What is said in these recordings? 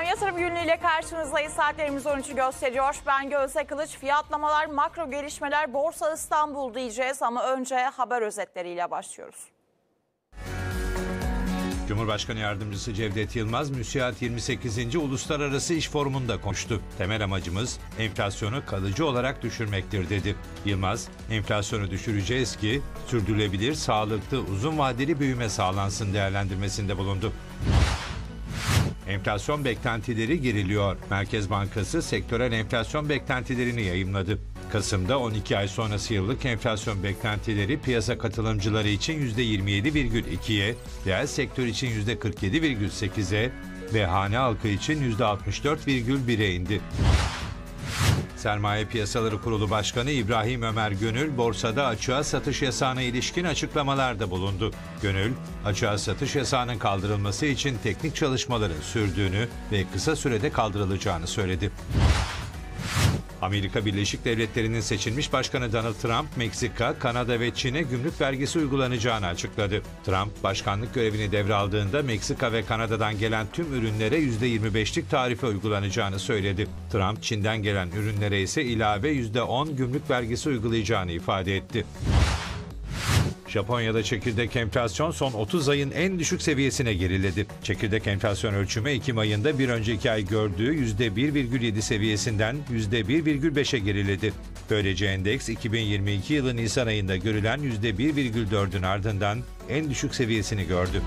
Efendim yatırım günlüğüyle karşınızdayız. Saatlerimiz 13'ü gösteriyor. Ben Gözde Kılıç. Fiyatlamalar, makro gelişmeler, Borsa İstanbul diyeceğiz ama önce haber özetleriyle başlıyoruz. Cumhurbaşkanı Yardımcısı Cevdet Yılmaz, MÜSİAD 28. Uluslararası İş Forumu'nda konuştu. Temel amacımız enflasyonu kalıcı olarak düşürmektir dedi. Yılmaz, enflasyonu düşüreceğiz ki sürdürülebilir, sağlıklı, uzun vadeli büyüme sağlansın değerlendirmesinde bulundu. Enflasyon beklentileri geriliyor. Merkez Bankası sektörel enflasyon beklentilerini yayımladı. Kasım'da 12 ay sonrası yıllık enflasyon beklentileri piyasa katılımcıları için %27,2'ye, reel sektör için %47,8'e ve hane halkı için %64,1'e indi. Sermaye Piyasaları Kurulu Başkanı İbrahim Ömer Gönül, borsada açığa satış yasağına ilişkin açıklamalarda bulundu. Gönül, açığa satış yasağının kaldırılması için teknik çalışmaların sürdüğünü ve kısa sürede kaldırılacağını söyledi. Amerika Birleşik Devletleri'nin seçilmiş başkanı Donald Trump, Meksika, Kanada ve Çin'e gümrük vergisi uygulanacağını açıkladı. Trump, başkanlık görevini devraldığında Meksika ve Kanada'dan gelen tüm ürünlere %25'lik tarife uygulanacağını söyledi. Trump, Çin'den gelen ürünlere ise ilave %10 gümrük vergisi uygulayacağını ifade etti. Japonya'da çekirdek enflasyon son 30 ayın en düşük seviyesine geriledi. Çekirdek enflasyon ölçümü Ekim ayında bir önceki ay gördüğü %1,7 seviyesinden %1,5'e geriledi. Böylece endeks 2022 yılı Nisan ayında görülen %1,4'ün ardından en düşük seviyesini gördü.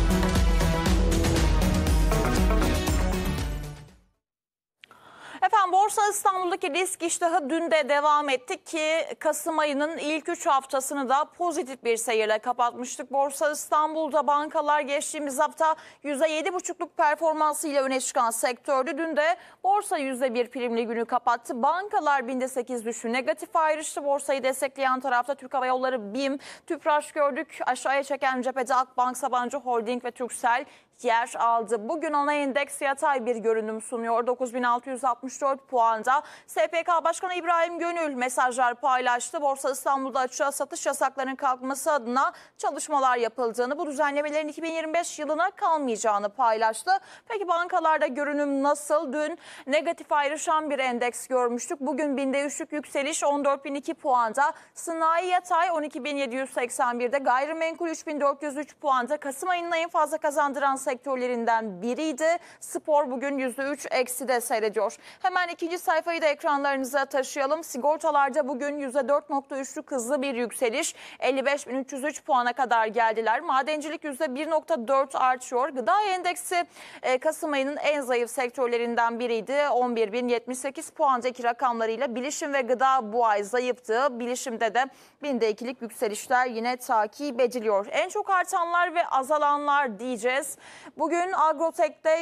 Efendim Borsa İstanbul'daki risk iştahı dün de devam etti ki Kasım ayının ilk 3 haftasını da pozitif bir seyirle kapatmıştık. Borsa İstanbul'da bankalar geçtiğimiz hafta %7,5'luk performansıyla öne çıkan sektördü. Dün de borsa %1 primli günü kapattı. Bankalar binde 8 düştü. Negatif ayrıştı. Borsayı destekleyen tarafta Türk Hava Yolları, BİM, Tüpraş gördük. Aşağıya çeken cephede Akbank, Sabancı Holding ve Turkcell yer aldı. Bugün ana endeks yatay bir görünüm sunuyor. 9.664 puanda. SPK Başkanı İbrahim Gönül mesajlar paylaştı. Borsa İstanbul'da açığa satış yasaklarının kalkması adına çalışmalar yapıldığını, bu düzenlemelerin 2025 yılına kalmayacağını paylaştı. Peki bankalarda görünüm nasıl? Dün negatif ayrışan bir endeks görmüştük. Bugün binde 3'lük yükseliş 14.002 puanda. Sanayi yatay 12.781'de. Gayrimenkul 3.403 puanda. Kasım ayının en fazla kazandıran sektörlerinden biriydi. Spor bugün %3 ekside seyrediyor. Hemen ikinci sayfayı da ekranlarınıza taşıyalım. Sigortalarda bugün %4,3'lük hızlı bir yükseliş. 55.303 puana kadar geldiler. Madencilik %1,4 artıyor. Gıda endeksi Kasım ayının en zayıf sektörlerinden biriydi. 11.078 puandaki rakamlarıyla bilişim ve gıda bu ay zayıftı. Bilişimde de binde 2'lik yükselişler yine takip ediliyor. En çok artanlar ve azalanlar diyeceğiz. Bugün Agrotek'te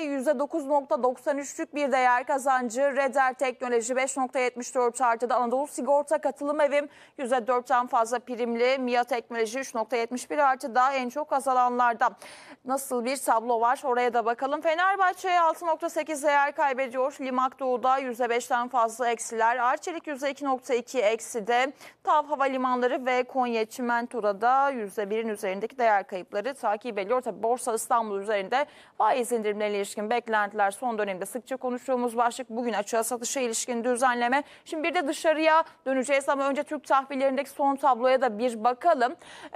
%9,93'lük bir değer kazancı. Reder Teknoloji 5,74 artıda. Anadolu Sigorta Katılım Evim %4'ten fazla primli. MİA Teknoloji 3,71 artıda. En çok azalanlarda. Nasıl bir tablo var oraya da bakalım. Fenerbahçe 6,8 değer kaybediyor. Limak Doğu'da %5'ten fazla eksiler. Arçelik %2,2 ekside. TAV Havalimanları ve Konya Çimento'da da %1'in üzerindeki değer kayıpları takip ediliyor. Tabii Borsa İstanbul üzerinde faiz indirimlerine ilişkin beklentiler son dönemde sıkça konuştuğumuz başlık. Bugün açığa satışa ilişkin düzenleme. Şimdi bir de dışarıya döneceğiz ama önce Türk tahvillerindeki son tabloya da bir bakalım.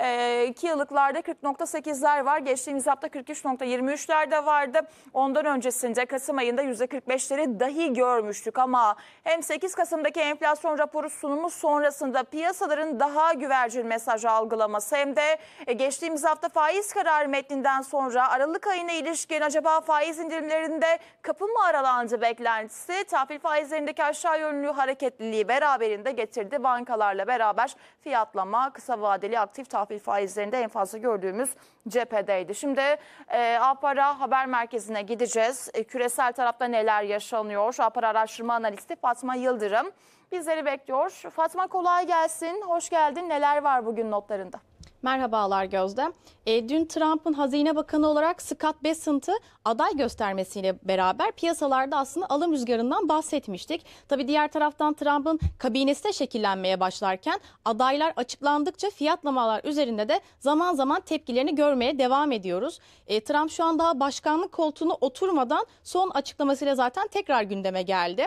2 yıllıklarda 40,8'ler var. Geçtiğimiz hafta 43,23'lerde vardı. Ondan öncesinde Kasım ayında %45'leri dahi görmüştük ama hem 8 Kasım'daki enflasyon raporu sunumu sonrasında piyasaların daha güvercin mesaj algılaması hem de geçtiğimiz hafta faiz kararı metninden sonra Aralık ayına ilişkin acaba faiz indirimlerinde kapı mı aralandı beklentisi tahvil faizlerindeki aşağı yönlü hareketliliği beraberinde getirdi. Bankalarla beraber fiyatlama kısa vadeli aktif tahvil faizlerinde en fazla gördüğümüz cephedeydi. Şimdi Apara Haber Merkezi'ne gideceğiz. Küresel tarafta neler yaşanıyor? Apara Araştırma Analisti Fatma Yıldırım bizleri bekliyor. Fatma kolay gelsin, hoş geldin. Neler var bugün notlarında? Merhabalar Gözde. Dün Trump'ın Hazine Bakanı olarak Scott Bessent'ı aday göstermesiyle beraber piyasalarda aslında alım rüzgarından bahsetmiştik. Tabii diğer taraftan Trump'ın kabinesi de şekillenmeye başlarken adaylar açıklandıkça fiyatlamalar üzerinde de zaman zaman tepkilerini görmeye devam ediyoruz. Trump şu an daha başkanlık koltuğuna oturmadan son açıklamasıyla zaten tekrar gündeme geldi.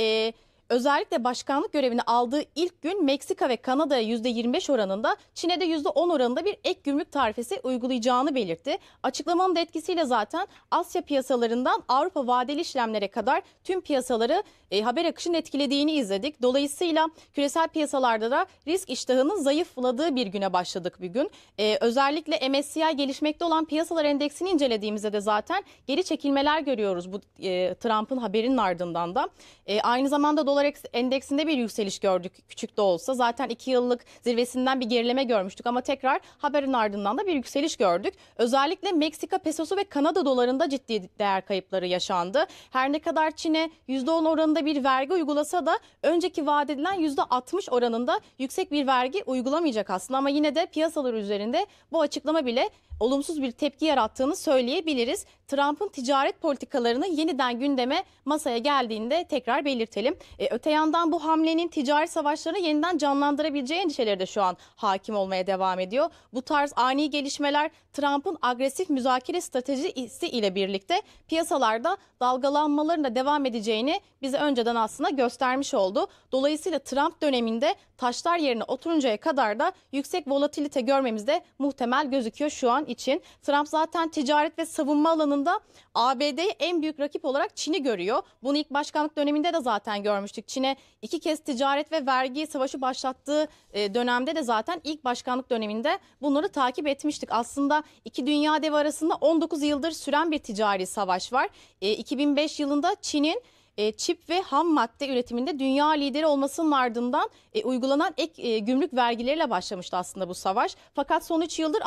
Özellikle başkanlık görevini aldığı ilk gün Meksika ve Kanada'ya %25 oranında, Çin'e de %10 oranında bir ek gümrük tarifesi uygulayacağını belirtti. Açıklamanın da etkisiyle zaten Asya piyasalarından Avrupa vadeli işlemlere kadar tüm piyasaları haber akışının etkilediğini izledik. Dolayısıyla küresel piyasalarda da risk iştahının zayıfladığı bir güne başladık bir gün. Özellikle MSCI gelişmekte olan piyasalar endeksini incelediğimizde de zaten geri çekilmeler görüyoruz bu Trump'ın haberinin ardından da. Aynı zamanda dolar endeksinde bir yükseliş gördük küçük de olsa. Zaten 2 yıllık zirvesinden bir gerileme görmüştük ama tekrar haberin ardından da bir yükseliş gördük. Özellikle Meksika pesosu ve Kanada dolarında ciddi değer kayıpları yaşandı. Her ne kadar Çin'e %10 oranında bir vergi uygulasa da önceki vaat edilen %60 oranında yüksek bir vergi uygulamayacak aslında, ama yine de piyasalar üzerinde bu açıklama bile olumsuz bir tepki yarattığını söyleyebiliriz. Trump'ın ticaret politikalarını yeniden gündeme masaya geldiğinde tekrar belirtelim. Öte yandan bu hamlenin ticaret savaşlarını yeniden canlandırabileceği endişeleri de şu an hakim olmaya devam ediyor. Bu tarz ani gelişmeler Trump'ın agresif müzakere stratejisi ile birlikte piyasalarda dalgalanmaların da devam edeceğini bize önceden aslında göstermiş oldu. Dolayısıyla Trump döneminde taşlar yerine oturuncaya kadar da yüksek volatilite görmemiz de muhtemel gözüküyor şu an için. Trump zaten ticaret ve savunma alanında ABD'yi en büyük rakip olarak Çin'i görüyor. Bunu ilk başkanlık döneminde de zaten görmüştük. Çin'e 2 kez ticaret ve vergi savaşı başlattığı dönemde de zaten ilk başkanlık döneminde bunları takip etmiştik. Aslında iki dünya devi arasında 19 yıldır süren bir ticari savaş var. 2005 yılında Çin'in çip ve ham madde üretiminde dünya lideri olmasının ardından uygulanan ek gümrük vergileriyle başlamıştı aslında bu savaş. Fakat son 3 yıldır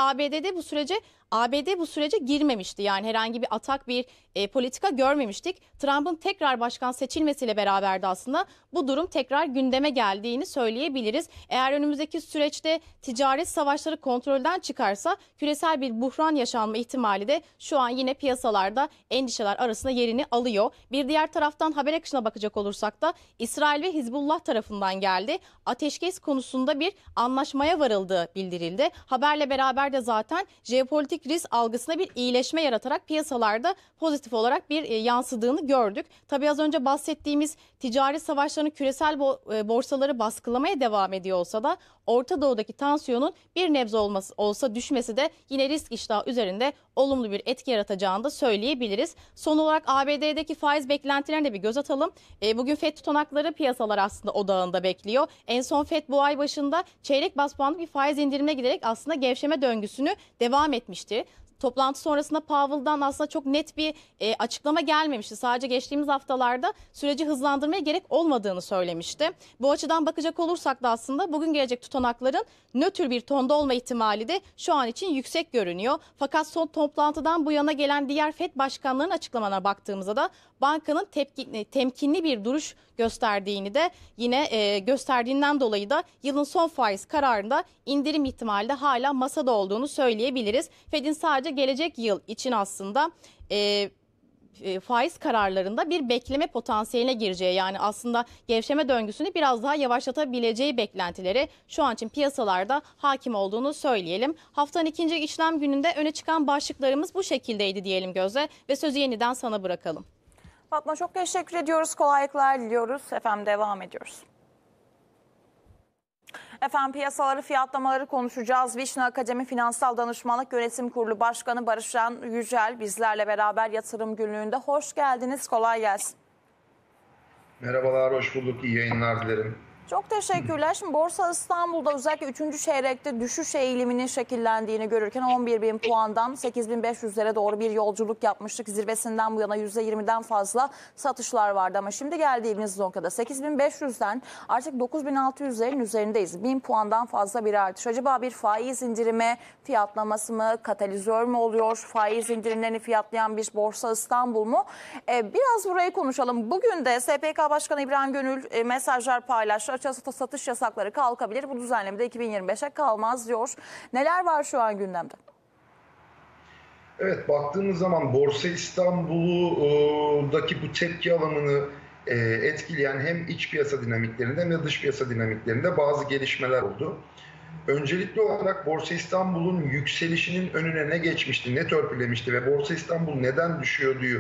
ABD bu sürece girmemişti. Yani herhangi bir atak, bir politika görmemiştik. Trump'ın tekrar başkan seçilmesiyle beraber de aslında bu durum tekrar gündeme geldiğini söyleyebiliriz. Eğer önümüzdeki süreçte ticaret savaşları kontrolden çıkarsa küresel bir buhran yaşanma ihtimali de şu an yine piyasalarda endişeler arasında yerini alıyor. Bir diğer taraftan haber akışına bakacak olursak da İsrail ve Hizbullah tarafından geldi. Ateşkes konusunda bir anlaşmaya varıldığı bildirildi. Haberle beraber de zaten jeopolitik risk algısına bir iyileşme yaratarak piyasalarda pozitif olarak bir yansıdığını gördük. Tabii az önce bahsettiğimiz ticaret savaşlarının küresel borsaları baskılamaya devam ediyor olsa da Orta Doğu'daki tansiyonun bir nebze olsa düşmesi de yine risk iştahı üzerinde olumlu bir etki yaratacağını da söyleyebiliriz. Son olarak ABD'deki faiz beklentilerine bir göz atalım. Bugün FED tutanakları piyasalar aslında odağında bekliyor. En son FED bu ay başında çeyrek baz puanlık bir faiz indirimine giderek aslında gevşeme döngüsünü devam etmişti. Toplantı sonrasında Powell'dan aslında çok net bir açıklama gelmemişti. Sadece geçtiğimiz haftalarda süreci hızlandırmaya gerek olmadığını söylemişti. Bu açıdan bakacak olursak da aslında bugün gelecek tutanakların nötr bir tonda olma ihtimali de şu an için yüksek görünüyor. Fakat son toplantıdan bu yana gelen diğer FED başkanlarının açıklamalarına baktığımızda da bankanın temkinli bir duruş gösterdiğini de yine gösterdiğinden dolayı da yılın son faiz kararında indirim ihtimali de hala masada olduğunu söyleyebiliriz. Fed'in sadece gelecek yıl için aslında faiz kararlarında bir bekleme potansiyeline gireceği, yani aslında gevşeme döngüsünü biraz daha yavaşlatabileceği beklentileri şu an için piyasalarda hakim olduğunu söyleyelim. Haftanın ikinci işlem gününde öne çıkan başlıklarımız bu şekildeydi diyelim Gözde ve sözü yeniden sana bırakalım. Fatma, çok teşekkür ediyoruz. Kolaylıklar diliyoruz. Efendim devam ediyoruz. Efendim piyasaları, fiyatlamaları konuşacağız. Vişne Akademi Finansal Danışmanlık Yönetim Kurulu Başkanı Barışcan Yücel bizlerle beraber yatırım günlüğünde. Hoş geldiniz. Kolay gelsin. Merhabalar, hoş bulduk. İyi yayınlar dilerim. Çok teşekkürler. Şimdi Borsa İstanbul'da özellikle 3. çeyrekte düşüş eğiliminin şekillendiğini görürken 11.000 puandan 8.500'lere doğru bir yolculuk yapmıştık. Zirvesinden bu yana %20'den fazla satışlar vardı ama şimdi geldiğimiz noktada 8.500'den artık 9.600'lerin üzerindeyiz. 1000 puandan fazla bir artış. Acaba bir faiz indirimi fiyatlaması mı, katalizör mü oluyor? Faiz indirimlerini fiyatlayan bir Borsa İstanbul mu? Biraz burayı konuşalım. Bugün de SPK Başkanı İbrahim Gönül mesajlar paylaştı. açığı satış yasakları kalkabilir. Bu düzenleme de 2025'e kalmaz diyor. Neler var şu an gündemde? Evet, baktığımız zaman Borsa İstanbul'daki bu tepki alımını etkileyen hem iç piyasa dinamiklerinde hem de dış piyasa dinamiklerinde bazı gelişmeler oldu. Öncelikli olarak Borsa İstanbul'un yükselişinin önüne ne geçmişti, ne törpülemişti ve Borsa İstanbul neden düşüyorduyu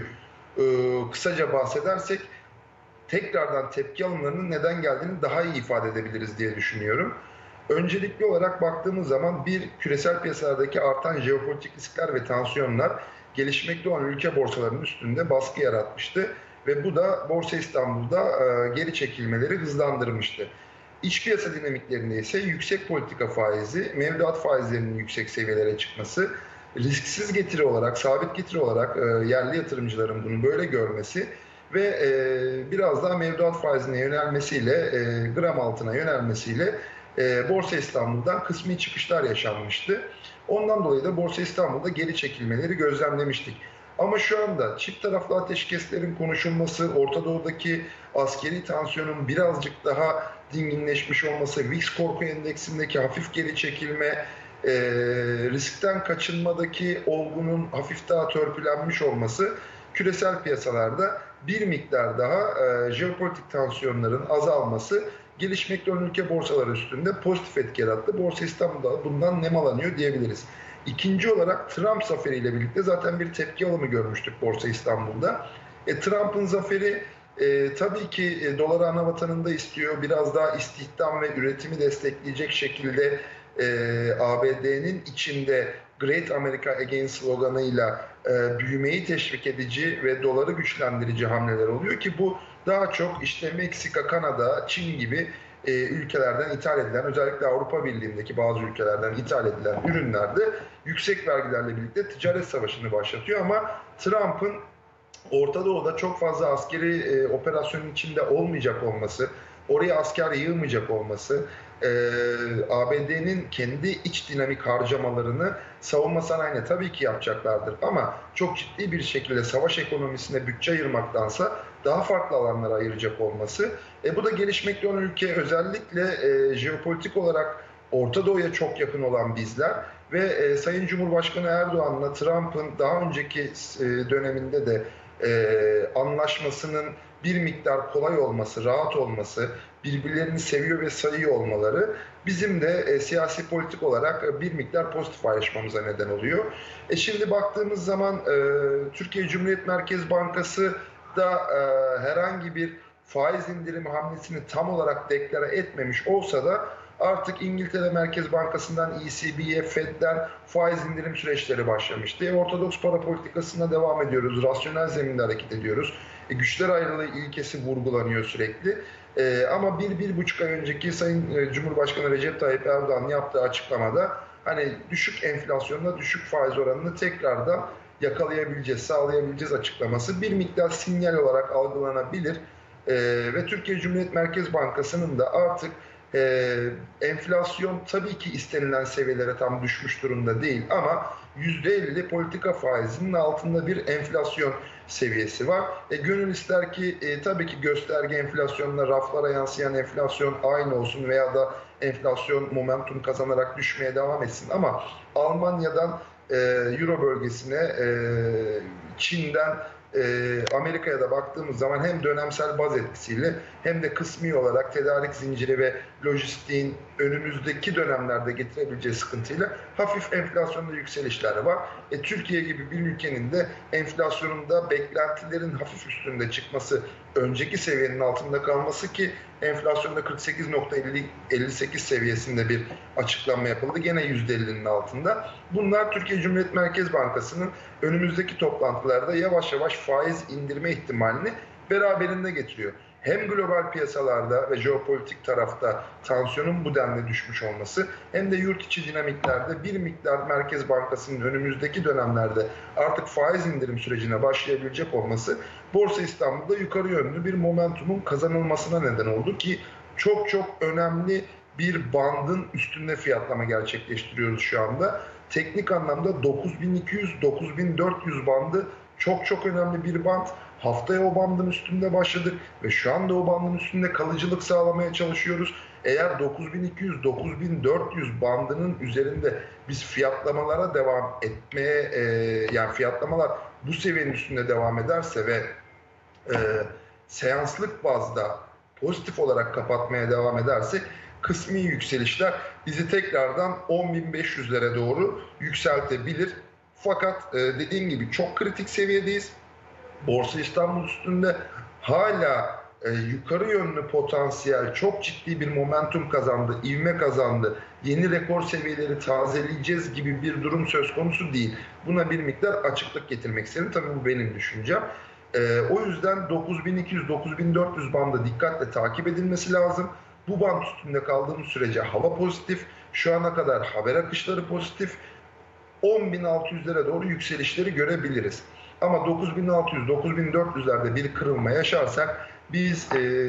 kısaca bahsedersek tekrardan tepki alımlarının neden geldiğini daha iyi ifade edebiliriz diye düşünüyorum. Öncelikli olarak baktığımız zaman bir küresel piyasalardaki artan jeopolitik riskler ve tansiyonlar gelişmekte olan ülke borsalarının üstünde baskı yaratmıştı ve bu da Borsa İstanbul'da geri çekilmeleri hızlandırmıştı. İç piyasa dinamiklerinde ise yüksek politika faizi, mevduat faizlerinin yüksek seviyelere çıkması, risksiz getiri olarak, sabit getiri olarak yerli yatırımcıların bunu böyle görmesi ve biraz daha mevduat faizine yönelmesiyle, gram altına yönelmesiyle Borsa İstanbul'dan kısmi çıkışlar yaşanmıştı. Ondan dolayı da Borsa İstanbul'da geri çekilmeleri gözlemlemiştik. Ama şu anda çift taraflı ateşkeslerin konuşulması, Orta Doğu'daki askeri tansiyonun birazcık daha dinginleşmiş olması, VIX korku endeksindeki hafif geri çekilme, riskten kaçınmadaki olgunun hafif daha törpülenmiş olması küresel piyasalarda bir miktar daha jeopolitik tansiyonların azalması gelişmekte olan ülke borsaları üstünde pozitif etki yarattı. Borsa İstanbul'da bundan nemalanıyor diyebiliriz. İkinci olarak Trump zaferiyle birlikte zaten bir tepki alımı görmüştük Borsa İstanbul'da. Trump'ın zaferi tabii ki doları ana vatanında istiyor. Biraz daha istihdam ve üretimi destekleyecek şekilde ABD'nin içinde Great America Again sloganıyla büyümeyi teşvik edici ve doları güçlendirici hamleler oluyor ki bu daha çok işte Meksika, Kanada, Çin gibi ülkelerden ithal edilen, özellikle Avrupa Birliği'ndeki bazı ülkelerden ithal edilen ürünlerde yüksek vergilerle birlikte ticaret savaşını başlatıyor. Ama Trump'ın Orta Doğu'da çok fazla askeri operasyonun içinde olmayacak olması, oraya asker yığmayacak olması, ABD'nin kendi iç dinamik harcamalarını savunma sanayine tabii ki yapacaklardır. Ama çok ciddi bir şekilde savaş ekonomisine bütçe ayırmaktansa daha farklı alanlara ayıracak olması. Bu da gelişmekte olan ülke, özellikle jeopolitik olarak Orta Doğu'ya çok yakın olan bizler ve Sayın Cumhurbaşkanı Erdoğan'la Trump'ın daha önceki döneminde de anlaşmasının bir miktar kolay olması, rahat olması, birbirlerini seviyor ve sayıyor olmaları bizim de siyasi politik olarak bir miktar pozitif ayrışmamıza neden oluyor. Şimdi baktığımız zaman Türkiye Cumhuriyet Merkez Bankası da herhangi bir faiz indirimi hamlesini tam olarak deklare etmemiş olsa da artık İngiltere Merkez Bankası'ndan ECB'ye, Fed'den faiz indirim süreçleri başlamıştı. Ortodoks para politikasına devam ediyoruz. Rasyonel zeminde hareket ediyoruz. Güçler ayrılığı ilkesi vurgulanıyor sürekli. Ama bir buçuk ay önceki Sayın Cumhurbaşkanı Recep Tayyip Erdoğan yaptığı açıklamada hani düşük enflasyonla düşük faiz oranını tekrardan yakalayabileceğiz, sağlayabileceğiz açıklaması bir miktar sinyal olarak algılanabilir. Ve Türkiye Cumhuriyet Merkez Bankası'nın da artık enflasyon tabii ki istenilen seviyelere tam düşmüş durumda değil ama %50 politika faizinin altında bir enflasyon seviyesi var. Gönül ister ki tabii ki gösterge enflasyonla raflara yansıyan enflasyon aynı olsun veya da enflasyon momentum kazanarak düşmeye devam etsin ama Almanya'dan Euro bölgesine, Çin'den Amerika'ya da baktığımız zaman hem dönemsel baz etkisiyle hem de kısmi olarak tedarik zinciri ve lojistiğin önümüzdeki dönemlerde getirebileceği sıkıntıyla hafif enflasyonda yükselişler var. Türkiye gibi bir ülkenin de enflasyonunda beklentilerin hafif üstünde çıkması, önceki seviyenin altında kalması ki enflasyonda 48,58 seviyesinde bir açıklama yapıldı. Gene %50'nin altında. Bunlar Türkiye Cumhuriyet Merkez Bankası'nın önümüzdeki toplantılarda yavaş yavaş faiz indirme ihtimalini beraberinde getiriyor. Hem global piyasalarda ve jeopolitik tarafta tansiyonun bu denli düşmüş olması hem de yurt içi dinamiklerde bir miktar Merkez Bankası'nın önümüzdeki dönemlerde artık faiz indirim sürecine başlayabilecek olması Borsa İstanbul'da yukarı yönlü bir momentumun kazanılmasına neden oldu ki çok önemli bir bandın üstünde fiyatlama gerçekleştiriyoruz şu anda. Teknik anlamda 9200-9400 bandı çok önemli bir band. Haftaya o bandın üstünde başladık ve şu anda o bandın üstünde kalıcılık sağlamaya çalışıyoruz. Eğer 9200-9400 bandının üzerinde biz fiyatlamalara devam etmeye, yani fiyatlamalar bu seviyenin üstünde devam ederse ve seanslık bazda pozitif olarak kapatmaya devam ederse kısmi yükselişler bizi tekrardan 10.500'lere doğru yükseltebilir. Fakat dediğim gibi çok kritik seviyedeyiz. Borsa İstanbul üstünde hala yukarı yönlü potansiyel çok ciddi bir momentum kazandı, ivme kazandı. Yeni rekor seviyeleri tazeleyeceğiz gibi bir durum söz konusu değil. Buna bir miktar açıklık getirmek istedim. Tabii bu benim düşüncem. O yüzden 9200-9400 bandı dikkatle takip edilmesi lazım. Bu band üstünde kaldığımız sürece hava pozitif. Şu ana kadar haber akışları pozitif. 10.600'lere doğru yükselişleri görebiliriz. Ama 9.600-9.400'lerde bir kırılma yaşarsak biz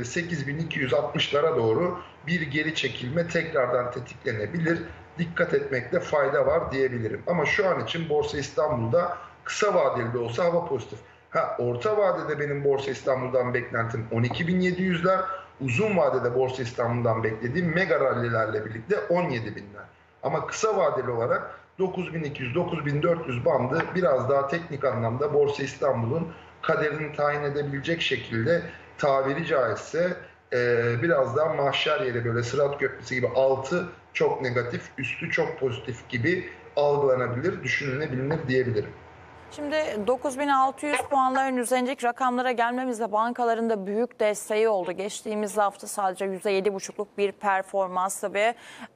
8.260'lara doğru bir geri çekilme tekrardan tetiklenebilir. Dikkat etmekte fayda var diyebilirim. Ama şu an için Borsa İstanbul'da kısa vadeli de olsa hava pozitif. Orta vadede benim Borsa İstanbul'dan beklentim 12.700'ler. Uzun vadede Borsa İstanbul'dan beklediğim mega rallilerle birlikte 17.000'ler. Ama kısa vadeli olarak 9.200-9.400 bandı biraz daha teknik anlamda Borsa İstanbul'un kaderini tayin edebilecek şekilde, tabiri caizse biraz daha mahşer yeri, böyle Sırat Köprüsü gibi altı çok negatif, üstü çok pozitif gibi algılanabilir, düşünülebilir diyebilirim. Şimdi 9600 puanların üzerindeki rakamlara gelmemizde bankaların da büyük desteği oldu. Geçtiğimiz hafta sadece %7,5'luk bir performansla ve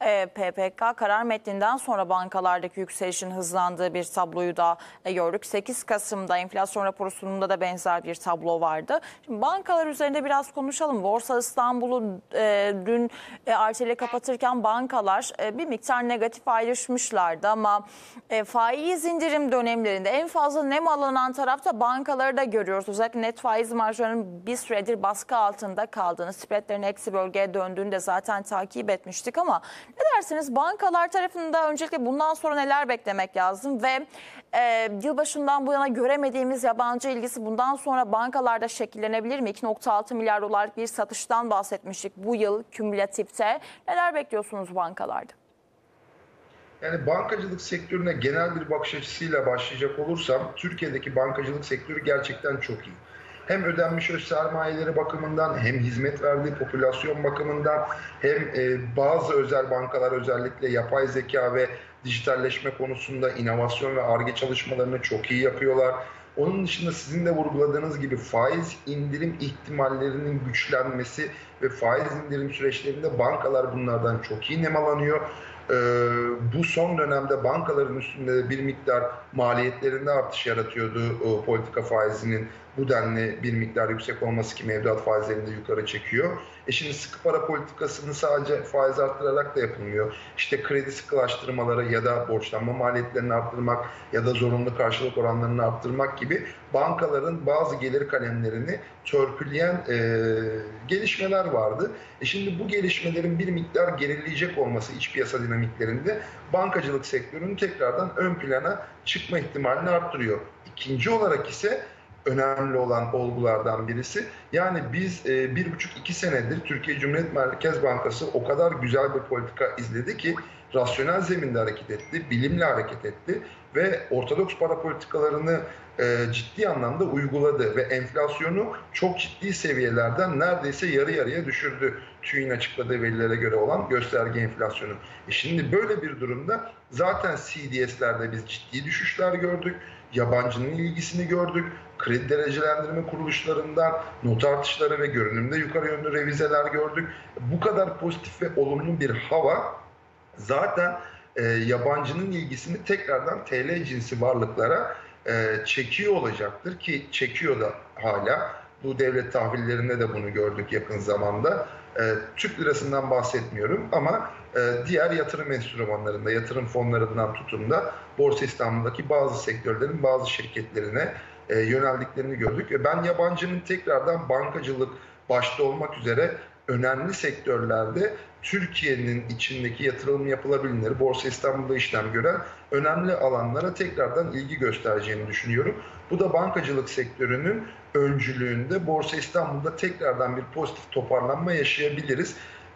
PPK karar metninden sonra bankalardaki yükselişin hızlandığı bir tabloyu da gördük. 8 Kasım'da enflasyon raporu sunumunda da benzer bir tablo vardı. Şimdi bankalar üzerinde biraz konuşalım. Borsa İstanbul'u dün arteli kapatırken bankalar bir miktar negatif ayrışmışlardı ama faiz indirim dönemlerinde en fazla nem alınan tarafta bankaları da görüyoruz. Özellikle net faiz marjlarının bir süredir baskı altında kaldığını, spreadlerin eksi bölgeye döndüğünü de zaten takip etmiştik ama ne dersiniz? Bankalar tarafında öncelikle bundan sonra neler beklemek lazım ve yılbaşından bu yana göremediğimiz yabancı ilgisi bundan sonra bankalarda şekillenebilir mi? 2,6 milyar dolarlık bir satıştan bahsetmiştik bu yıl kümülatifte. Neler bekliyorsunuz bankalarda? Yani bankacılık sektörüne genel bir bakış açısıyla başlayacak olursam, Türkiye'deki bankacılık sektörü gerçekten çok iyi. Hem ödenmiş öz sermayeleri bakımından, hem hizmet verdiği popülasyon bakımından, hem bazı özel bankalar özellikle yapay zeka ve dijitalleşme konusunda inovasyon ve Ar-Ge çalışmalarını çok iyi yapıyorlar. Onun dışında sizin de vurguladığınız gibi faiz indirim ihtimallerinin güçlenmesi ve faiz indirim süreçlerinde bankalar bunlardan çok iyi nemalanıyor. Bu son dönemde bankaların üstünde bir miktar maliyetlerinde artış yaratıyordu politika faizinin bu denli bir miktar yüksek olması ki mevduat faizlerini de yukarı çekiyor. Şimdi sıkı para politikasını sadece faiz arttırarak da yapılmıyor. İşte kredi sıkılaştırmaları ya da borçlanma maliyetlerini arttırmak ya da zorunlu karşılık oranlarını arttırmak gibi bankaların bazı gelir kalemlerini törpüleyen gelişmeler vardı. Şimdi bu gelişmelerin bir miktar gerileyecek olması iç piyasa dinamiklerinde bankacılık sektörünün tekrardan ön plana çıkma ihtimalini arttırıyor. İkinci olarak ise önemli olan olgulardan birisi. Yani biz 1,5-2 senedir Türkiye Cumhuriyet Merkez Bankası o kadar güzel bir politika izledi ki rasyonel zeminde hareket etti, bilimle hareket etti ve ortodoks para politikalarını ciddi anlamda uyguladı ve enflasyonu çok ciddi seviyelerden neredeyse yarı yarıya düşürdü. TÜİK'in açıkladığı verilere göre olan gösterge enflasyonu. Şimdi böyle bir durumda zaten CDS'lerde biz ciddi düşüşler gördük. Yabancının ilgisini gördük. Kredi derecelendirme kuruluşlarından not artışları ve görünümde yukarı yönlü revizeler gördük. Bu kadar pozitif ve olumlu bir hava zaten yabancının ilgisini tekrardan TL cinsi varlıklara çekiyor olacaktır ki çekiyor da hala. Bu devlet tahvillerinde de bunu gördük yakın zamanda. Türk lirasından bahsetmiyorum ama diğer yatırım enstrümanlarında, yatırım fonlarından tutun da Borsa İstanbul'daki bazı sektörlerin bazı şirketlerine yöneldiklerini gördük. Ve ben yabancının tekrardan bankacılık başta olmak üzere önemli sektörlerde Türkiye'nin içindeki yatırım yapılabilir, Borsa İstanbul'da işlem gören önemli alanlara tekrardan ilgi göstereceğini düşünüyorum. Bu da bankacılık sektörünün öncülüğünde Borsa İstanbul'da tekrardan bir pozitif toparlanma yaşayabiliriz.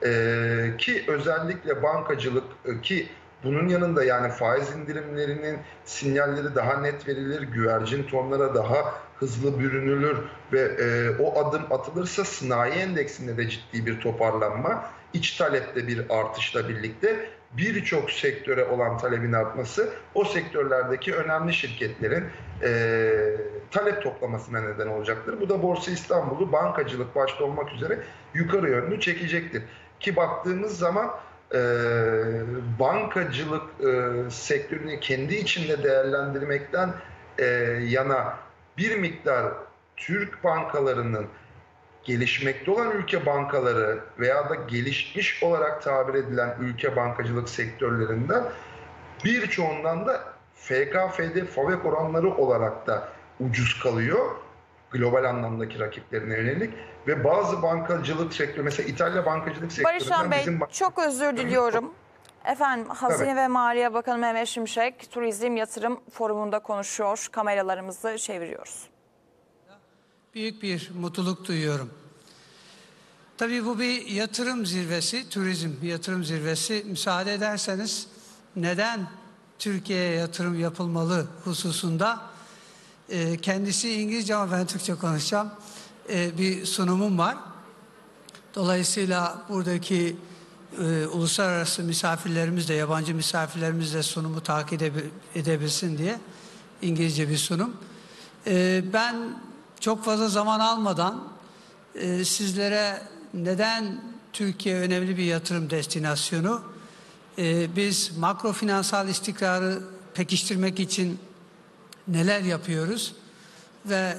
Ki özellikle bankacılık ki bunun yanında yani faiz indirimlerinin sinyalleri daha net verilir, güvercin tonlara daha hızlı bürünülür ve o adım atılırsa sanayi endeksinde de ciddi bir toparlanma, iç talepte bir artışla birlikte birçok sektöre olan talebin artması o sektörlerdeki önemli şirketlerin talep toplamasına neden olacaktır. Bu da Borsa İstanbul'u bankacılık başta olmak üzere yukarı yönlü çekecektir. Ki baktığımız zaman bankacılık sektörünü kendi içinde değerlendirmekten yana bir miktar Türk bankalarının gelişmekte olan ülke bankaları veya da gelişmiş olarak tabir edilen ülke bankacılık sektörlerinden birçoğundan da FK-FD FAVÖK oranları olarak da ucuz kalıyor global anlamdaki rakiplerine yönelik ve bazı bankacılık sektörü mesela İtalya bankacılık sektöründen Barış Bey çok özür diliyorum. Efendim Hazine ve Maliye Bakanı Mehmet Şimşek Turizm Yatırım Forumu'nda konuşuyor. Kameralarımızı çeviriyoruz. Büyük bir mutluluk duyuyorum. Tabii bu bir yatırım zirvesi, turizm yatırım zirvesi. Müsaade ederseniz neden Türkiye'ye yatırım yapılmalı hususunda kendisi İngilizce ama ben Türkçe konuşacağım. Bir sunumum var. Dolayısıyla buradaki uluslararası misafirlerimiz de yabancı misafirlerimiz de sunumu takip edebilsin diye İngilizce bir sunum. Ben çok fazla zaman almadan sizlere neden Türkiye önemli bir yatırım destinasyonu, biz makro finansal istikrarı pekiştirmek için neler yapıyoruz ve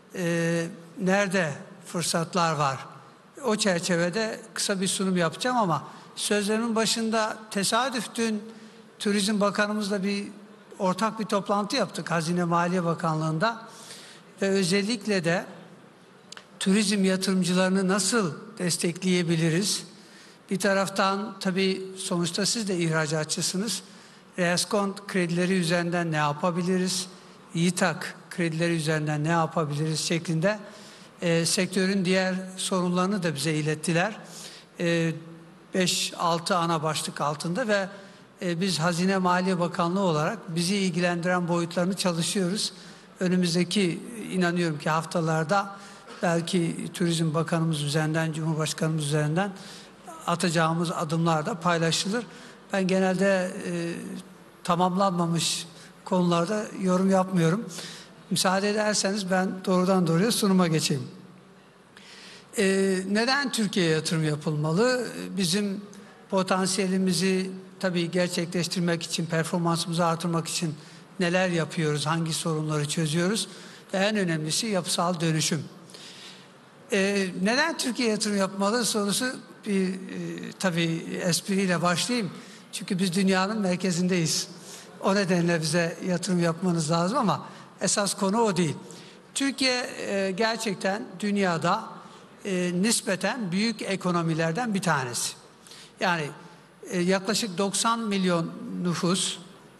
nerede fırsatlar var, o çerçevede kısa bir sunum yapacağım ama sözlerimin başında tesadüf dün Turizm Bakanımızla ortak bir toplantı yaptık Hazine Maliye Bakanlığı'nda ve özellikle de turizm yatırımcılarını nasıl destekleyebiliriz? Bir taraftan tabii sonuçta siz de ihracatçısınız. Reskont kredileri üzerinden ne yapabiliriz? YİTAK kredileri üzerinden ne yapabiliriz şeklinde sektörün diğer sorunlarını da bize ilettiler. 5-6 ana başlık altında ve biz Hazine Maliye Bakanlığı olarak bizi ilgilendiren boyutlarını çalışıyoruz. Önümüzdeki inanıyorum ki haftalarda belki Turizm Bakanımız üzerinden, Cumhurbaşkanımız üzerinden atacağımız adımlar da paylaşılır. Ben genelde tamamlanmamış konularda yorum yapmıyorum. Müsaade ederseniz ben doğrudan doğruya sunuma geçeyim. Neden Türkiye'ye yatırım yapılmalı? Bizim potansiyelimizi tabii gerçekleştirmek için, performansımızı artırmak için neler yapıyoruz, hangi sorunları çözüyoruz ve en önemlisi yapısal dönüşüm. Neden Türkiye'ye yatırım yapmalı sorusu tabii espriyle başlayayım. Çünkü biz dünyanın merkezindeyiz. O nedenle bize yatırım yapmanız lazım ama esas konu o değil. Türkiye gerçekten dünyada nispeten büyük ekonomilerden bir tanesi. Yani yaklaşık 90 milyon nüfus,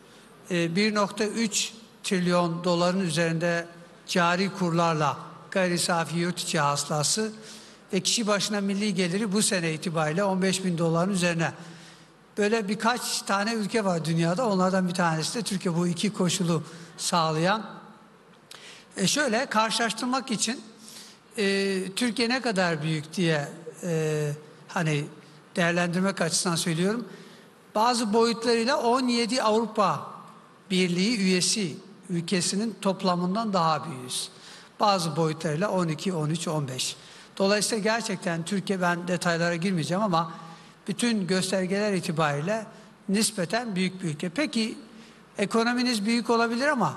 1,3 trilyon doların üzerinde cari kurlarla gayri safi yurt içi hasılası ve kişi başına milli geliri bu sene itibariyle 15 bin doların üzerine. Böyle birkaç tane ülke var dünyada. Onlardan bir tanesi de Türkiye, bu iki koşulu sağlayan. Şöyle karşılaştırmak için Türkiye ne kadar büyük diye hani değerlendirmek açısından söylüyorum. Bazı boyutlarıyla 17 Avrupa Birliği üyesi ülkesinin toplamından daha büyüğüz. Bazı boyutlarıyla 12, 13, 15. Dolayısıyla gerçekten Türkiye, ben detaylara girmeyeceğim ama bütün göstergeler itibariyle nispeten büyük bir ülke. Peki ekonominiz büyük olabilir ama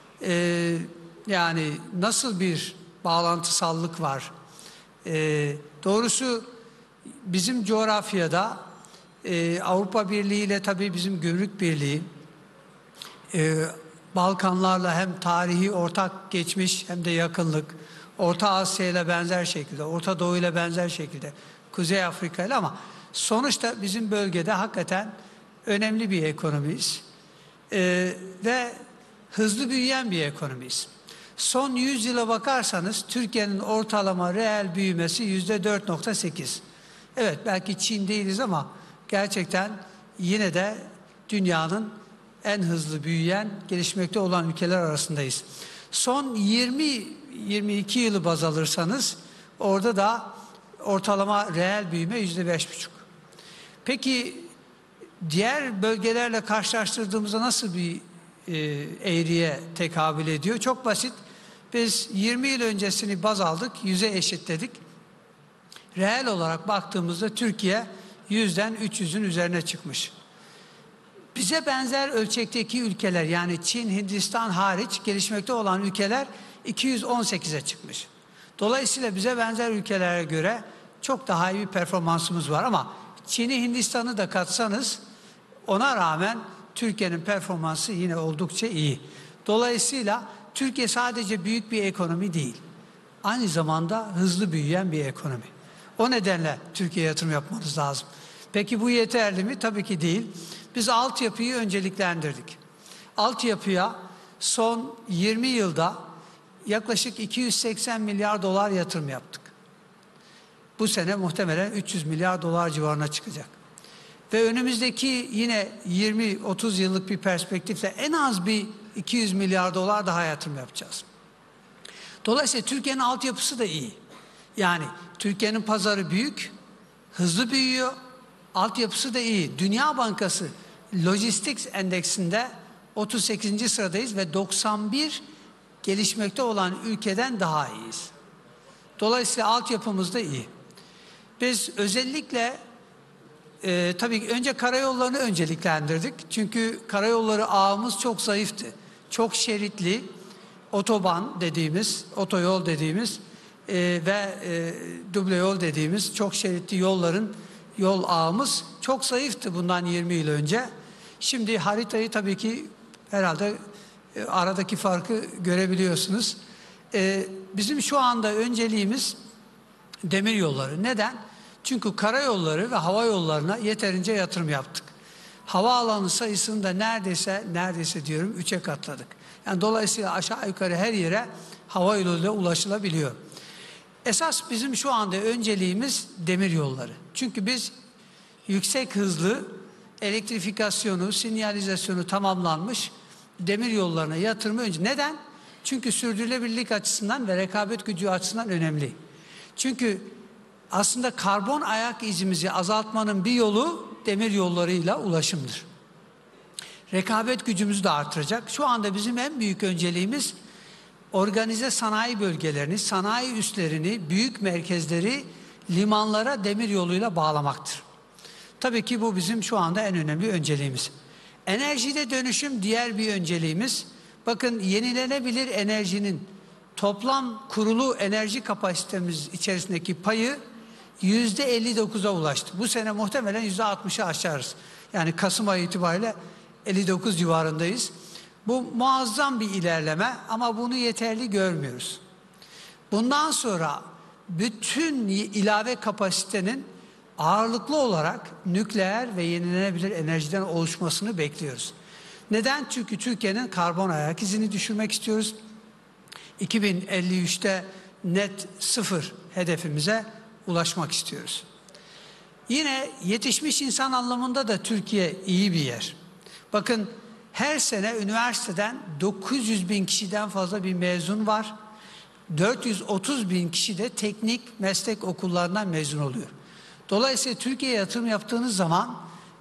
yani nasıl bir bağlantısallık var? Doğrusu bizim coğrafyada Avrupa Birliği ile tabii bizim Gümrük Birliği, Balkanlarla hem tarihi ortak geçmiş hem de yakınlık, Orta Asya ile benzer şekilde, Orta Doğu ile benzer şekilde, Kuzey Afrika ile, ama sonuçta bizim bölgede hakikaten önemli bir ekonomiyiz. Ve hızlı büyüyen bir ekonomiyiz. Son 100 yıla bakarsanız Türkiye'nin ortalama reel büyümesi %4,8. Evet, belki Çin değiliz ama gerçekten yine de dünyanın en hızlı büyüyen, gelişmekte olan ülkeler arasındayız. Son 20-22 yılı baz alırsanız orada da ortalama reel büyüme %5,5. Peki diğer bölgelerle karşılaştırdığımızda nasıl bir eğriye tekabül ediyor? Çok basit. Biz 20 yıl öncesini baz aldık, 100'e eşitledik. Reel olarak baktığımızda Türkiye 100'den 300'ün üzerine çıkmış. Bize benzer ölçekteki ülkeler, yani Çin, Hindistan hariç gelişmekte olan ülkeler 218'e çıkmış. Dolayısıyla bize benzer ülkelere göre çok daha iyi bir performansımız var, ama Çin'i, Hindistan'ı da katsanız ona rağmen Türkiye'nin performansı yine oldukça iyi. Dolayısıyla Türkiye sadece büyük bir ekonomi değil, aynı zamanda hızlı büyüyen bir ekonomi. O nedenle Türkiye'ye yatırım yapmanız lazım. Peki bu yeterli mi? Tabii ki değil. Biz altyapıyı önceliklendirdik. Altyapıya son 20 yılda yaklaşık 280 milyar dolar yatırım yaptık. Bu sene muhtemelen 300 milyar dolar civarına çıkacak. Ve önümüzdeki yine 20-30 yıllık bir perspektifle en az bir 200 milyar dolar daha yatırım yapacağız. Dolayısıyla Türkiye'nin altyapısı da iyi. Yani Türkiye'nin pazarı büyük, hızlı büyüyor, altyapısı da iyi. Dünya Bankası Logistics Endeksinde 38. sıradayız ve 91 gelişmekte olan ülkeden daha iyiyiz. Dolayısıyla altyapımız da iyi. Biz özellikle tabii önce karayollarını önceliklendirdik. Çünkü karayolları ağımız çok zayıftı. Çok şeritli otoban dediğimiz, otoyol dediğimiz ve duble yol dediğimiz çok şeritli yol ağımız çok zayıftı bundan 20 yıl önce. Şimdi haritayı tabii ki herhalde aradaki farkı görebiliyorsunuz. Bizim şu anda önceliğimiz demir yolları. Neden? Çünkü karayolları ve hava yollarına yeterince yatırım yaptık. Havaalanı sayısını da neredeyse diyorum 3'e katladık. Yani dolayısıyla aşağı yukarı her yere hava yoluyla ulaşılabiliyor. Esas bizim şu anda önceliğimiz demir yolları. Çünkü biz yüksek hızlı elektrifikasyonu, sinyalizasyonu tamamlanmış demir yollarına yatırımı önce. Neden? Çünkü sürdürülebilirlik açısından ve rekabet gücü açısından önemli. Çünkü aslında karbon ayak izimizi azaltmanın bir yolu demir yollarıyla ulaşımdır. Rekabet gücümüzü de artıracak. Şu anda bizim en büyük önceliğimiz organize sanayi bölgelerini, sanayi üslerini, büyük merkezleri limanlara demir yoluyla bağlamaktır. Tabii ki bu bizim şu anda en önemli önceliğimiz. Enerjide dönüşüm diğer bir önceliğimiz. Bakın, yenilenebilir enerjinin toplam kurulu enerji kapasitemiz içerisindeki payı %59'a ulaştı. Bu sene muhtemelen %60'ı aşarız. Yani Kasım ayı itibariyle 59 civarındayız. Bu muazzam bir ilerleme ama bunu yeterli görmüyoruz. Bundan sonra bütün ilave kapasitenin ağırlıklı olarak nükleer ve yenilenebilir enerjiden oluşmasını bekliyoruz. Neden? Çünkü Türkiye'nin karbon ayak izini düşürmek istiyoruz. 2053'te net sıfır hedefimize ulaşmak istiyoruz. Yine yetişmiş insan anlamında da Türkiye iyi bir yer. Bakın, her sene üniversiteden 900 bin kişiden fazla bir mezun var. 430 bin kişi de teknik meslek okullarından mezun oluyor. Dolayısıyla Türkiye'ye yatırım yaptığınız zaman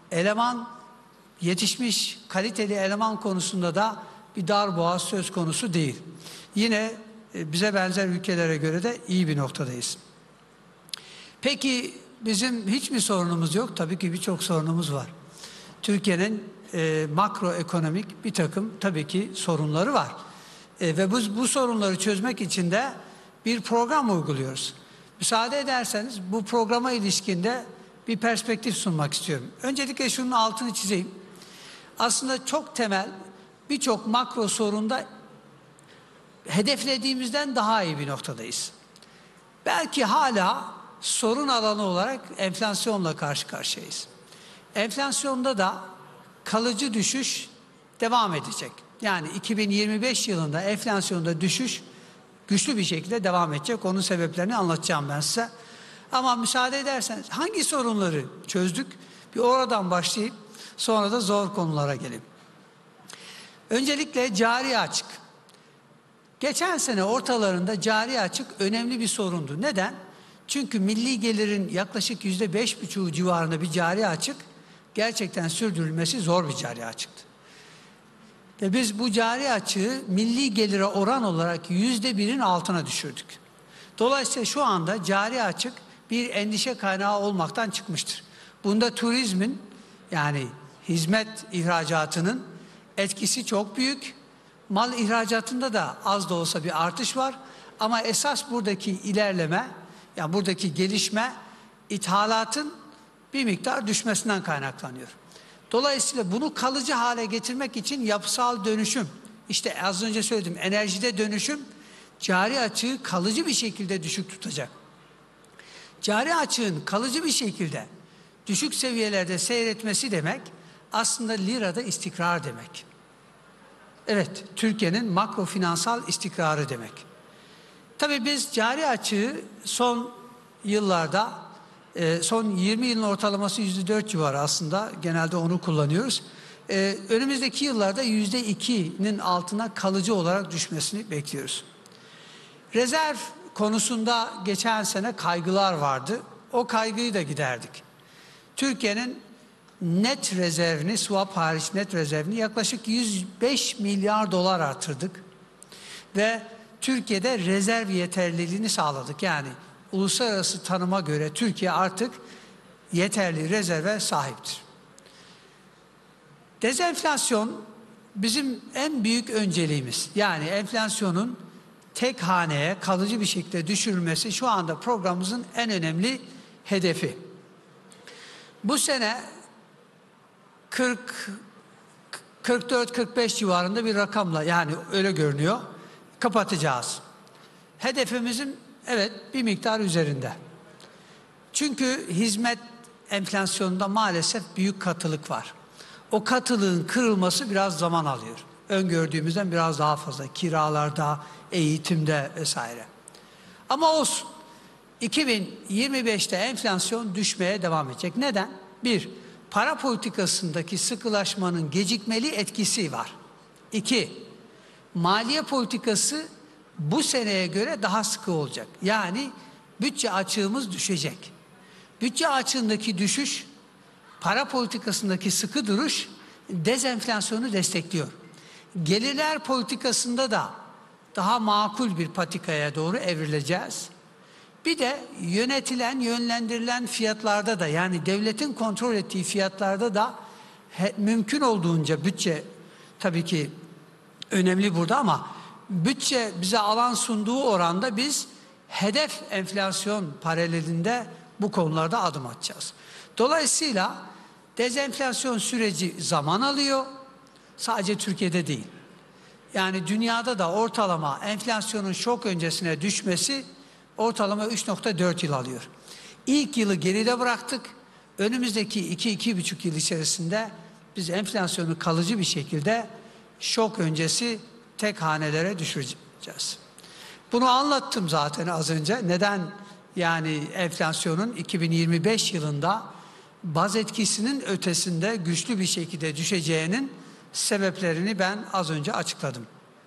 yetişmiş kaliteli eleman konusunda da bir darboğaz söz konusu değil. Yine bize benzer ülkelere göre de iyi bir noktadayız. Peki bizim hiç mi sorunumuz yok? Tabii ki birçok sorunumuz var. Türkiye'nin makroekonomik bir takım tabii ki sorunları var. Ve bu sorunları çözmek için de bir program uyguluyoruz. Müsaade ederseniz bu programa ilişkinde bir perspektif sunmak istiyorum. Öncelikle şunun altını çizeyim. Aslında çok temel birçok makro sorunda hedeflediğimizden daha iyi bir noktadayız. Belki hala sorun alanı olarak enflasyonla karşı karşıyayız. Enflasyonda da kalıcı düşüş devam edecek. Yani 2025 yılında enflasyonda düşüş güçlü bir şekilde devam edecek. Onun sebeplerini anlatacağım ben size. Ama müsaade ederseniz hangi sorunları çözdük? Bir oradan başlayıp sonra da zor konulara geleyim. Öncelikle cari açık. Geçen sene ortalarında cari açık önemli bir sorundu. Neden? Çünkü milli gelirin yaklaşık %5,5 civarında bir cari açık gerçekten sürdürülmesi zor bir cari açıktı. Ve biz bu cari açığı milli gelire oran olarak %1'in altına düşürdük. Dolayısıyla şu anda cari açık bir endişe kaynağı olmaktan çıkmıştır. Bunda turizmin yani hizmet ihracatının etkisi çok büyük. Mal ihracatında da az da olsa bir artış var. Ama esas buradaki ilerleme, yani buradaki gelişme ithalatın bir miktar düşmesinden kaynaklanıyor. Dolayısıyla bunu kalıcı hale getirmek için yapısal dönüşüm, işte az önce söyledim enerjide dönüşüm, cari açığı kalıcı bir şekilde düşük tutacak. Cari açığın kalıcı bir şekilde düşük seviyelerde seyretmesi demek aslında lirada istikrar demek. Evet, Türkiye'nin makro finansal istikrarı demek. Tabii biz cari açığı son yıllarda, son 20 yılın ortalaması %4 civarı aslında, genelde onu kullanıyoruz. Önümüzdeki yıllarda %2'nin altına kalıcı olarak düşmesini bekliyoruz. Rezerv konusunda geçen sene kaygılar vardı. O kaygıyı da giderdik. Türkiye'nin net rezervini, swap hariç net rezervini yaklaşık 105 milyar dolar artırdık. Ve Türkiye'de rezerv yeterliliğini sağladık. Yani uluslararası tanıma göre Türkiye artık yeterli rezerve sahiptir. Dezenflasyon bizim en büyük önceliğimiz. Yani enflasyonun tek haneye kalıcı bir şekilde düşürülmesi şu anda programımızın en önemli hedefi. Bu sene 44-45 civarında bir rakamla, yani öyle görünüyor, kapatacağız. Hedefimizin evet bir miktar üzerinde. Çünkü hizmet enflasyonunda maalesef büyük katılık var. O katılığın kırılması biraz zaman alıyor. Öngördüğümüzden biraz daha fazla kiralarda, eğitimde vesaire. Ama olsun. 2025'te enflasyon düşmeye devam edecek. Neden? Bir, para politikasındaki sıkılaşmanın gecikmeli etkisi var. İki, maliye politikası bu seneye göre daha sıkı olacak. Yani bütçe açığımız düşecek. Bütçe açığındaki düşüş, para politikasındaki sıkı duruş dezenflasyonu destekliyor. Gelirler politikasında da daha makul bir patikaya doğru evrileceğiz. Bir de yönetilen, yönlendirilen fiyatlarda da, yani devletin kontrol ettiği fiyatlarda da mümkün olduğunca bütçe tabii ki önemli burada, ama bütçe bize alan sunduğu oranda biz hedef enflasyon paralelinde bu konularda adım atacağız. Dolayısıyla dezenflasyon süreci zaman alıyor. Sadece Türkiye'de değil. Yani dünyada da ortalama enflasyonun şok öncesine düşmesi ortalama 3,4 yıl alıyor. İlk yılı geride bıraktık. Önümüzdeki 2-2,5 yıl içerisinde biz enflasyonu kalıcı bir şekilde şok öncesi tek hanelere düşüreceğiz. Bunu anlattım zaten az önce. Neden yani enflasyonun 2025 yılında baz etkisinin ötesinde güçlü bir şekilde düşeceğinin sebeplerini ben az önce açıkladım.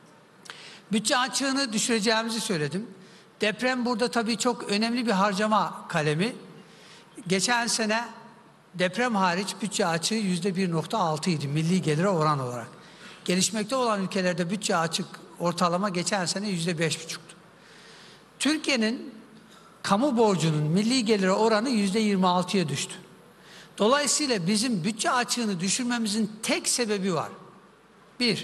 Bütçe açığını düşüreceğimizi söyledim. Deprem burada tabii çok önemli bir harcama kalemi. Geçen sene deprem hariç bütçe açığı %1,6 idi milli gelire oran olarak. Gelişmekte olan ülkelerde bütçe açık ortalama geçen sene %5,5'tu. Türkiye'nin kamu borcunun milli gelire oranı %26'ya düştü. Dolayısıyla bizim bütçe açığını düşürmemizin tek sebebi var. Bir,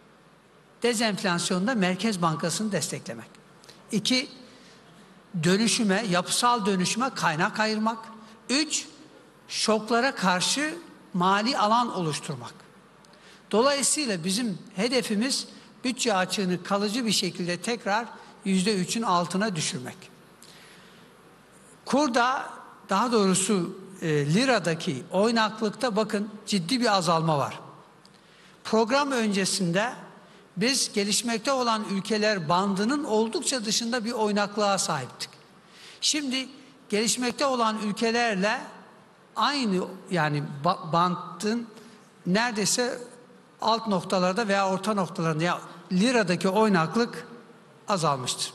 dezenflasyonda Merkez Bankası'nı desteklemek. İki, dönüşüme, yapısal dönüşüme kaynak ayırmak. Üç, şoklara karşı mali alan oluşturmak. Dolayısıyla bizim hedefimiz bütçe açığını kalıcı bir şekilde tekrar %3'ün altına düşürmek. Kurda, daha doğrusu liradaki oynaklıkta bakın ciddi bir azalma var. Program öncesinde biz gelişmekte olan ülkeler bandının oldukça dışında bir oynaklığa sahiptik. Şimdi gelişmekte olan ülkelerle aynı, yani bandın neredeyse alt noktalarda veya orta noktalarında, ya liradaki oynaklık azalmıştır.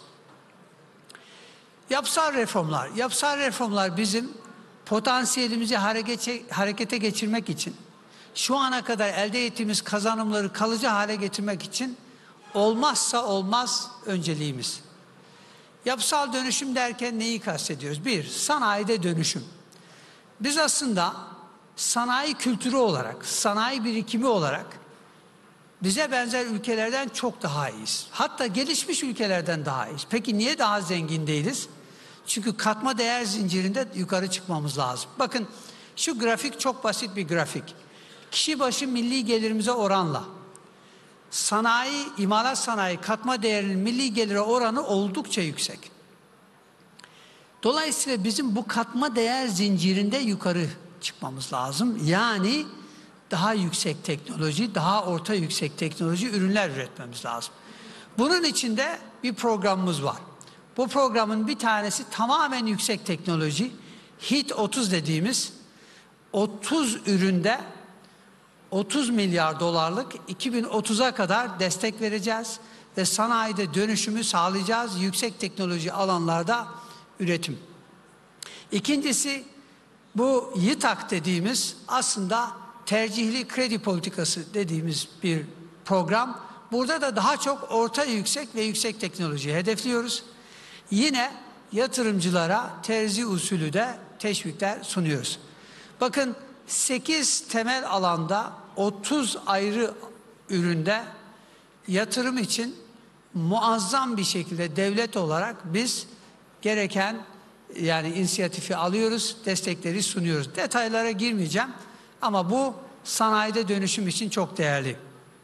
Yapısal reformlar bizim potansiyelimizi harekete geçirmek için, şu ana kadar elde ettiğimiz kazanımları kalıcı hale getirmek için olmazsa olmaz önceliğimiz. Yapısal dönüşüm derken neyi kastediyoruz? Bir, sanayide dönüşüm. Biz aslında sanayi kültürü olarak, sanayi birikimi olarak bize benzer ülkelerden çok daha iyiyiz. Hatta gelişmiş ülkelerden daha iyiyiz. Peki niye daha zengin değiliz? Çünkü katma değer zincirinde yukarı çıkmamız lazım. Bakın şu grafik çok basit bir grafik. Kişi başı milli gelirimize oranla sanayi, imalat sanayi katma değerinin milli gelire oranı oldukça yüksek. Dolayısıyla bizim bu katma değer zincirinde yukarı çıkmamız lazım. Yani daha yüksek teknoloji, daha orta yüksek teknoloji ürünler üretmemiz lazım. Bunun için de bir programımız var. Bu programın bir tanesi tamamen yüksek teknoloji. HIT 30 dediğimiz 30 üründe 30 milyar dolarlık 2030'a kadar destek vereceğiz ve sanayide dönüşümü sağlayacağız. Yüksek teknoloji alanlarda üretim. İkincisi, bu YİTAK dediğimiz aslında tercihli kredi politikası dediğimiz bir program. Burada da daha çok orta yüksek ve yüksek teknoloji hedefliyoruz. Yine yatırımcılara terzi usulü de teşvikler sunuyoruz. Bakın 8 temel alanda 30 ayrı üründe yatırım için muazzam bir şekilde devlet olarak biz gereken inisiyatifi alıyoruz, destekleri sunuyoruz. Detaylara girmeyeceğim ama bu sanayide dönüşüm için çok değerli.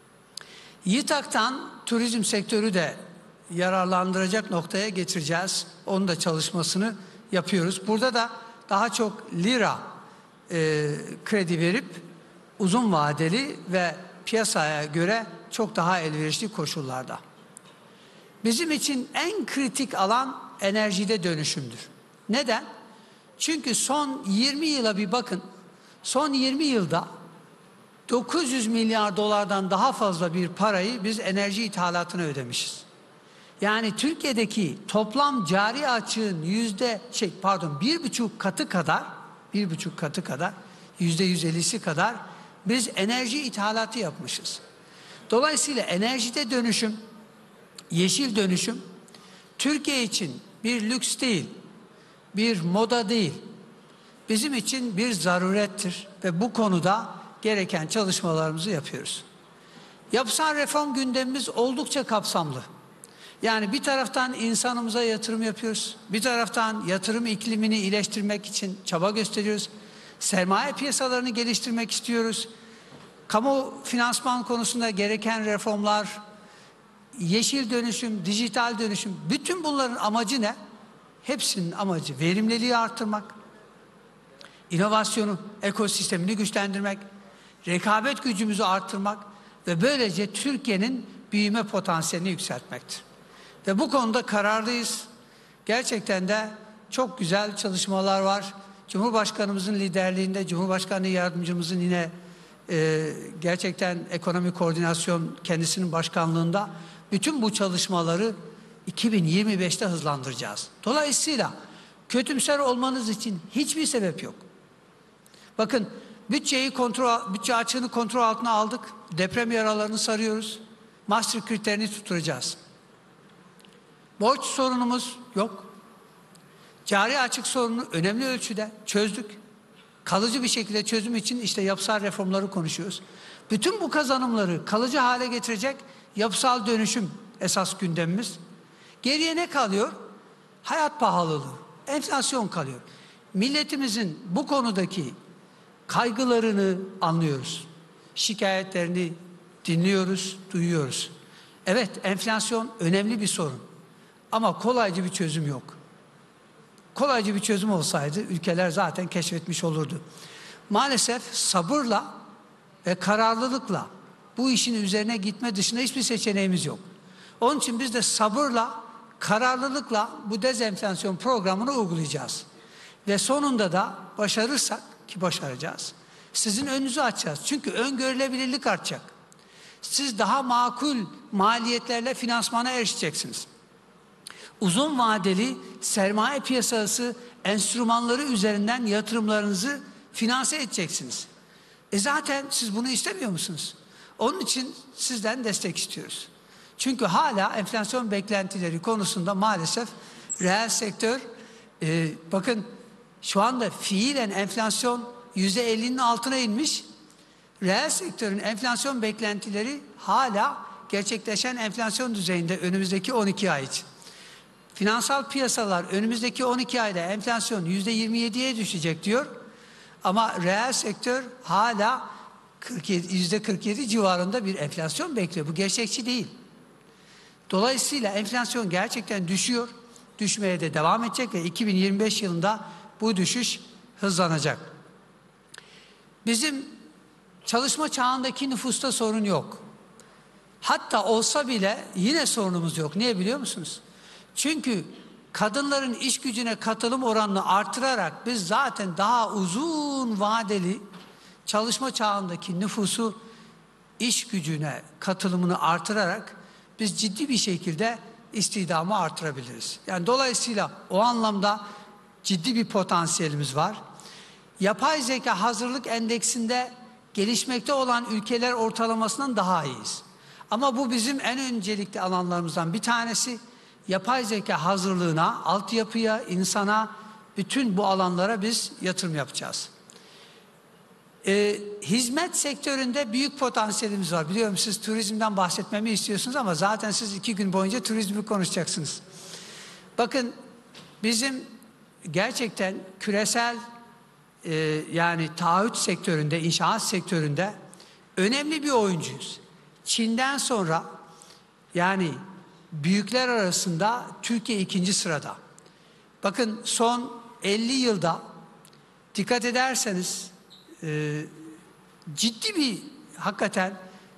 YİTAK'tan turizm sektörü de yararlandıracak noktaya getireceğiz. Onun da çalışmasını yapıyoruz. Burada da daha çok lira kredi verip uzun vadeli ve piyasaya göre çok daha elverişli koşullarda. Bizim için en kritik alan enerjide dönüşümdür. Neden? Çünkü son 20 yıla bir bakın. Son 20 yılda 900 milyar dolardan daha fazla bir parayı biz enerji ithalatına ödemişiz. Yani Türkiye'deki toplam cari açığın bir buçuk katı kadar, %150'si kadar biz enerji ithalatı yapmışız. Dolayısıyla enerjide dönüşüm, yeşil dönüşüm Türkiye için bir lüks değil, bir moda değil, bizim için bir zarurettir ve bu konuda gereken çalışmalarımızı yapıyoruz. Yapısal reform gündemimiz oldukça kapsamlı. Yani bir taraftan insanımıza yatırım yapıyoruz, bir taraftan yatırım iklimini iyileştirmek için çaba gösteriyoruz. Sermaye piyasalarını geliştirmek istiyoruz. Kamu finansman konusunda gereken reformlar, yeşil dönüşüm, dijital dönüşüm, bütün bunların amacı ne? Hepsinin amacı verimliliği arttırmak, inovasyonu, ekosistemini güçlendirmek, rekabet gücümüzü arttırmak ve böylece Türkiye'nin büyüme potansiyelini yükseltmektir. Ve bu konuda kararlıyız. Gerçekten de çok güzel çalışmalar var. Cumhurbaşkanımızın liderliğinde, Cumhurbaşkanı yardımcımızın yine gerçekten ekonomi koordinasyon kendisinin başkanlığında bütün bu çalışmaları 2025'te hızlandıracağız. Dolayısıyla kötümser olmanız için hiçbir sebep yok. Bakın bütçe açığını kontrol altına aldık. Deprem yaralarını sarıyoruz. Maastricht kriterini tutturacağız. Borç sorunumuz yok. Cari açık sorununu önemli ölçüde çözdük. Kalıcı bir şekilde çözüm için işte yapısal reformları konuşuyoruz. Bütün bu kazanımları kalıcı hale getirecek yapısal dönüşüm esas gündemimiz. Geriye ne kalıyor? Hayat pahalılığı, enflasyon kalıyor. Milletimizin bu konudaki kaygılarını anlıyoruz. Şikayetlerini dinliyoruz, duyuyoruz. Evet, enflasyon önemli bir sorun. Ama kolayca bir çözüm yok. kolayca bir çözüm olsaydı ülkeler zaten keşfetmiş olurdu. Maalesef sabırla ve kararlılıkla bu işin üzerine gitme dışında hiçbir seçeneğimiz yok. Onun için biz de sabırla, kararlılıkla bu dezenflasyon programını uygulayacağız. Ve sonunda da başarırsak, ki başaracağız, sizin önünüzü açacağız. Çünkü öngörülebilirlik artacak. Siz daha makul maliyetlerle finansmana erişeceksiniz. Uzun vadeli sermaye piyasası enstrümanları üzerinden yatırımlarınızı finanse edeceksiniz. Zaten siz bunu istemiyor musunuz? Onun için sizden destek istiyoruz. Çünkü hala enflasyon beklentileri konusunda maalesef reel sektör, bakın şu anda fiilen enflasyon %50'nin altına inmiş. Reel sektörün enflasyon beklentileri hala gerçekleşen enflasyon düzeyinde önümüzdeki 12 ay için. Finansal piyasalar önümüzdeki 12 ayda enflasyon %27'ye düşecek diyor. Ama reel sektör hala %47 civarında bir enflasyon bekliyor. Bu gerçekçi değil. Dolayısıyla enflasyon gerçekten düşüyor. Düşmeye de devam edecek ve 2025 yılında bu düşüş hızlanacak. Bizim çalışma çağındaki nüfusta sorun yok. Hatta olsa bile yine sorunumuz yok. Niye biliyor musunuz? Çünkü kadınların iş gücüne katılım oranını artırarak biz zaten daha uzun vadeli çalışma çağındaki nüfusu iş gücüne katılımını artırarak biz ciddi bir şekilde istihdamı artırabiliriz. Yani dolayısıyla o anlamda ciddi bir potansiyelimiz var. Yapay zeka hazırlık endeksinde gelişmekte olan ülkeler ortalamasından daha iyiyiz. Ama bu bizim en öncelikli alanlarımızdan bir tanesi. Yapay zeka hazırlığına, altyapıya, insana, bütün bu alanlara biz yatırım yapacağız. Hizmet sektöründe büyük potansiyelimiz var. Biliyorum siz turizmden bahsetmemi istiyorsunuz ama zaten siz 2 gün boyunca turizmi konuşacaksınız. Bakın bizim gerçekten küresel yani taahhüt sektöründe, inşaat sektöründe önemli bir oyuncuyuz. Çin'den sonra yani büyükler arasında Türkiye 2. sırada. Bakın son 50 yılda dikkat ederseniz ciddi bir hakikaten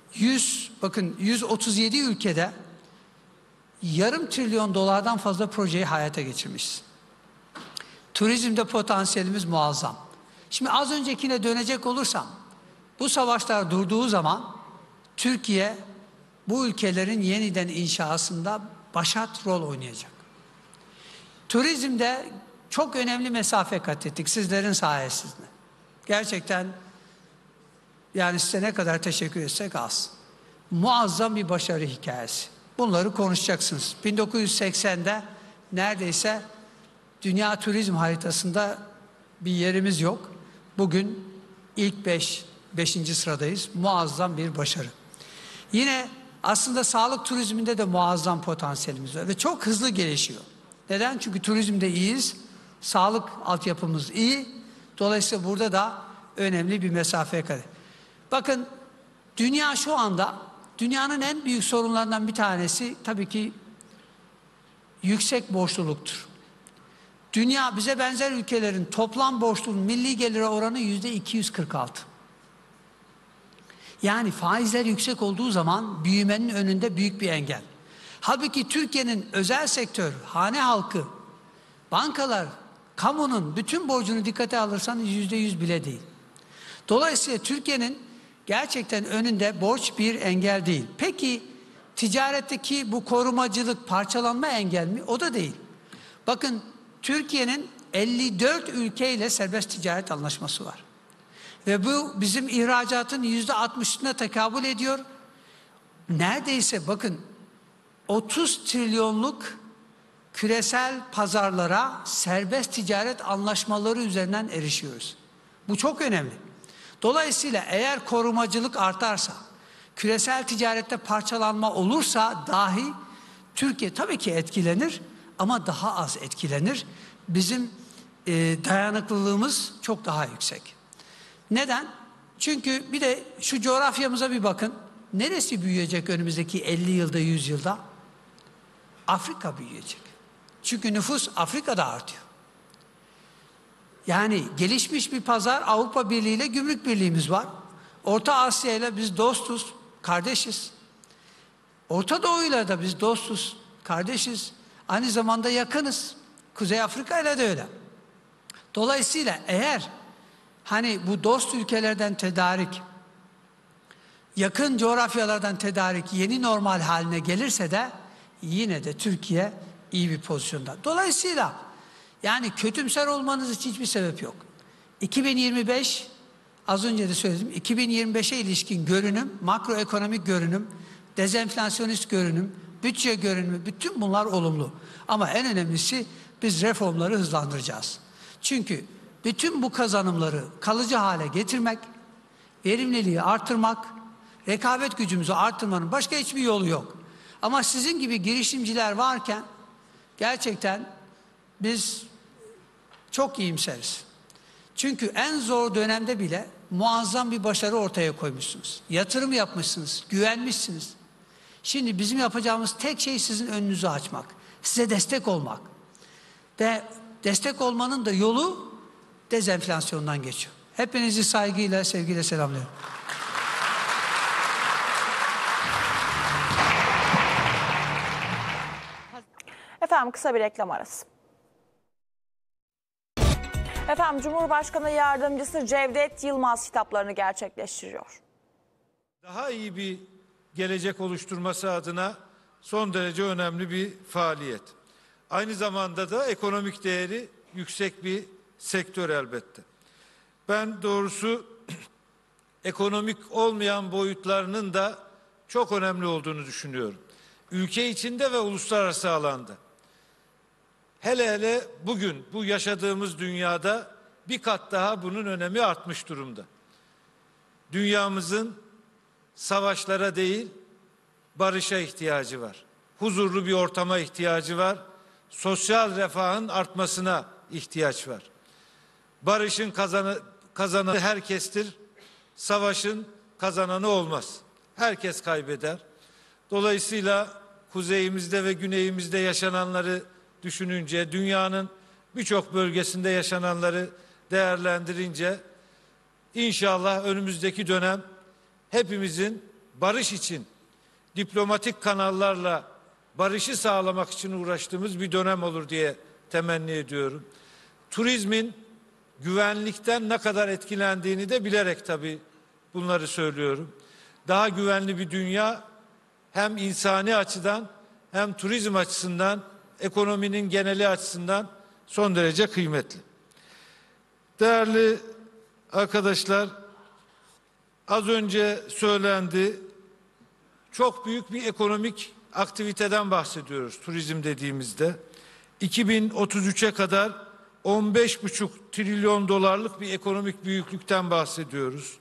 137 ülkede yarım trilyon dolardan fazla projeyi hayata geçirmişiz. Turizmde potansiyelimiz muazzam. Şimdi az öncekine dönecek olursam bu savaşlar durduğu zaman Türkiye bu ülkelerin yeniden inşasında başat rol oynayacak. Turizmde çok önemli mesafe kat ettik sizlerin sayesinde. Gerçekten yani size ne kadar teşekkür etsek az. Muazzam bir başarı hikayesi. Bunları konuşacaksınız. 1980'de neredeyse dünya turizm haritasında bir yerimiz yok. Bugün ilk 5. sıradayız. Muazzam bir başarı. Yine aslında sağlık turizminde de muazzam potansiyelimiz var ve çok hızlı gelişiyor. Neden? Çünkü turizmde iyiyiz, sağlık altyapımız iyi. Dolayısıyla burada da önemli bir mesafe kat. Bakın dünya şu anda dünyanın en büyük sorunlarından bir tanesi tabii ki yüksek borçluluktur. Dünya bize benzer ülkelerin toplam borçluluğun milli gelire oranı %246. Yani faizler yüksek olduğu zaman büyümenin önünde büyük bir engel. Halbuki Türkiye'nin özel sektör, hane halkı, bankalar, kamunun bütün borcunu dikkate alırsanız %100 bile değil. Dolayısıyla Türkiye'nin gerçekten önünde borç bir engel değil. Peki ticaretteki bu korumacılık, parçalanma engel mi? O da değil. Bakın Türkiye'nin 54 ülkeyle serbest ticaret anlaşması var. Ve bu bizim ihracatın %60'ına tekabül ediyor. Neredeyse bakın 30 trilyonluk küresel pazarlara serbest ticaret anlaşmaları üzerinden erişiyoruz. Bu çok önemli. Dolayısıyla eğer korumacılık artarsa, küresel ticarette parçalanma olursa dahi Türkiye tabii ki etkilenir ama daha az etkilenir. Bizim dayanıklılığımız çok daha yüksek. Neden? Çünkü bir de şu coğrafyamıza bir bakın. Neresi büyüyecek önümüzdeki 50 yılda, 100 yılda? Afrika büyüyecek. Çünkü nüfus Afrika'da artıyor. Yani gelişmiş bir pazar, Avrupa Birliği ile gümrük birliğimiz var. Orta Asya ile biz dostuz, kardeşiz. Orta Doğu ile de biz dostuz, kardeşiz. Aynı zamanda yakınız. Kuzey Afrika ile de öyle. Dolayısıyla eğer hani bu dost ülkelerden tedarik, yakın coğrafyalardan tedarik yeni normal haline gelirse de yine de Türkiye iyi bir pozisyonda. Dolayısıyla yani kötümser olmanız için hiçbir sebep yok. 2025, az önce de söyledim, 2025'e ilişkin görünüm, makroekonomik görünüm, dezenflasyonist görünüm, bütçe görünümü, bütün bunlar olumlu. Ama en önemlisi biz reformları hızlandıracağız. Çünkü bütün bu kazanımları kalıcı hale getirmek, verimliliği artırmak, rekabet gücümüzü artırmanın başka hiçbir yolu yok. Ama sizin gibi girişimciler varken gerçekten biz çok iyimseriz. Çünkü en zor dönemde bile muazzam bir başarı ortaya koymuşsunuz. Yatırım yapmışsınız, güvenmişsiniz. Şimdi bizim yapacağımız tek şey sizin önünüzü açmak, size destek olmak. Ve destek olmanın da yolu dezenflasyondan geçiyor. Hepinizi saygıyla, sevgiyle selamlıyorum. Efendim kısa bir reklam arası. Efendim Cumhurbaşkanı Yardımcısı Cevdet Yılmaz hitaplarını gerçekleştiriyor. Daha iyi bir gelecek oluşturması adına son derece önemli bir faaliyet. Aynı zamanda da ekonomik değeri yüksek bir sektör elbette. Ben doğrusu ekonomik olmayan boyutlarının da çok önemli olduğunu düşünüyorum. Ülke içinde ve uluslararası alanda. Hele hele bugün bu yaşadığımız dünyada bir kat daha bunun önemi artmış durumda. Dünyamızın savaşlara değil, barışa ihtiyacı var. Huzurlu bir ortama ihtiyacı var. Sosyal refahın artmasına ihtiyaç var. Barışın kazananı herkestir. Savaşın kazananı olmaz. Herkes kaybeder. Dolayısıyla kuzeyimizde ve güneyimizde yaşananları düşününce, dünyanın birçok bölgesinde yaşananları değerlendirince inşallah önümüzdeki dönem hepimizin barış için diplomatik kanallarla barışı sağlamak için uğraştığımız bir dönem olur diye temenni ediyorum. Turizmin güvenlikten ne kadar etkilendiğini de bilerek tabii bunları söylüyorum. Daha güvenli bir dünya hem insani açıdan hem turizm açısından, ekonominin geneli açısından son derece kıymetli. Değerli arkadaşlar, az önce söylendi, çok büyük bir ekonomik aktiviteden bahsediyoruz turizm dediğimizde. 2033'e kadar 15,5 trilyon dolarlık bir ekonomik büyüklükten bahsediyoruz.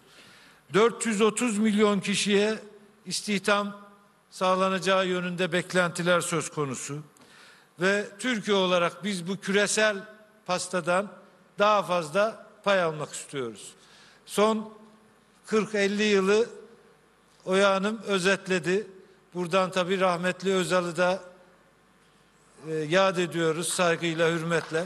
430 milyon kişiye istihdam sağlanacağı yönünde beklentiler söz konusu. Ve Türkiye olarak biz bu küresel pastadan daha fazla pay almak istiyoruz. Son 40-50 yılı Oya Hanım özetledi. Buradan tabii rahmetli Özal'ı da yad ediyoruz saygıyla, hürmetle.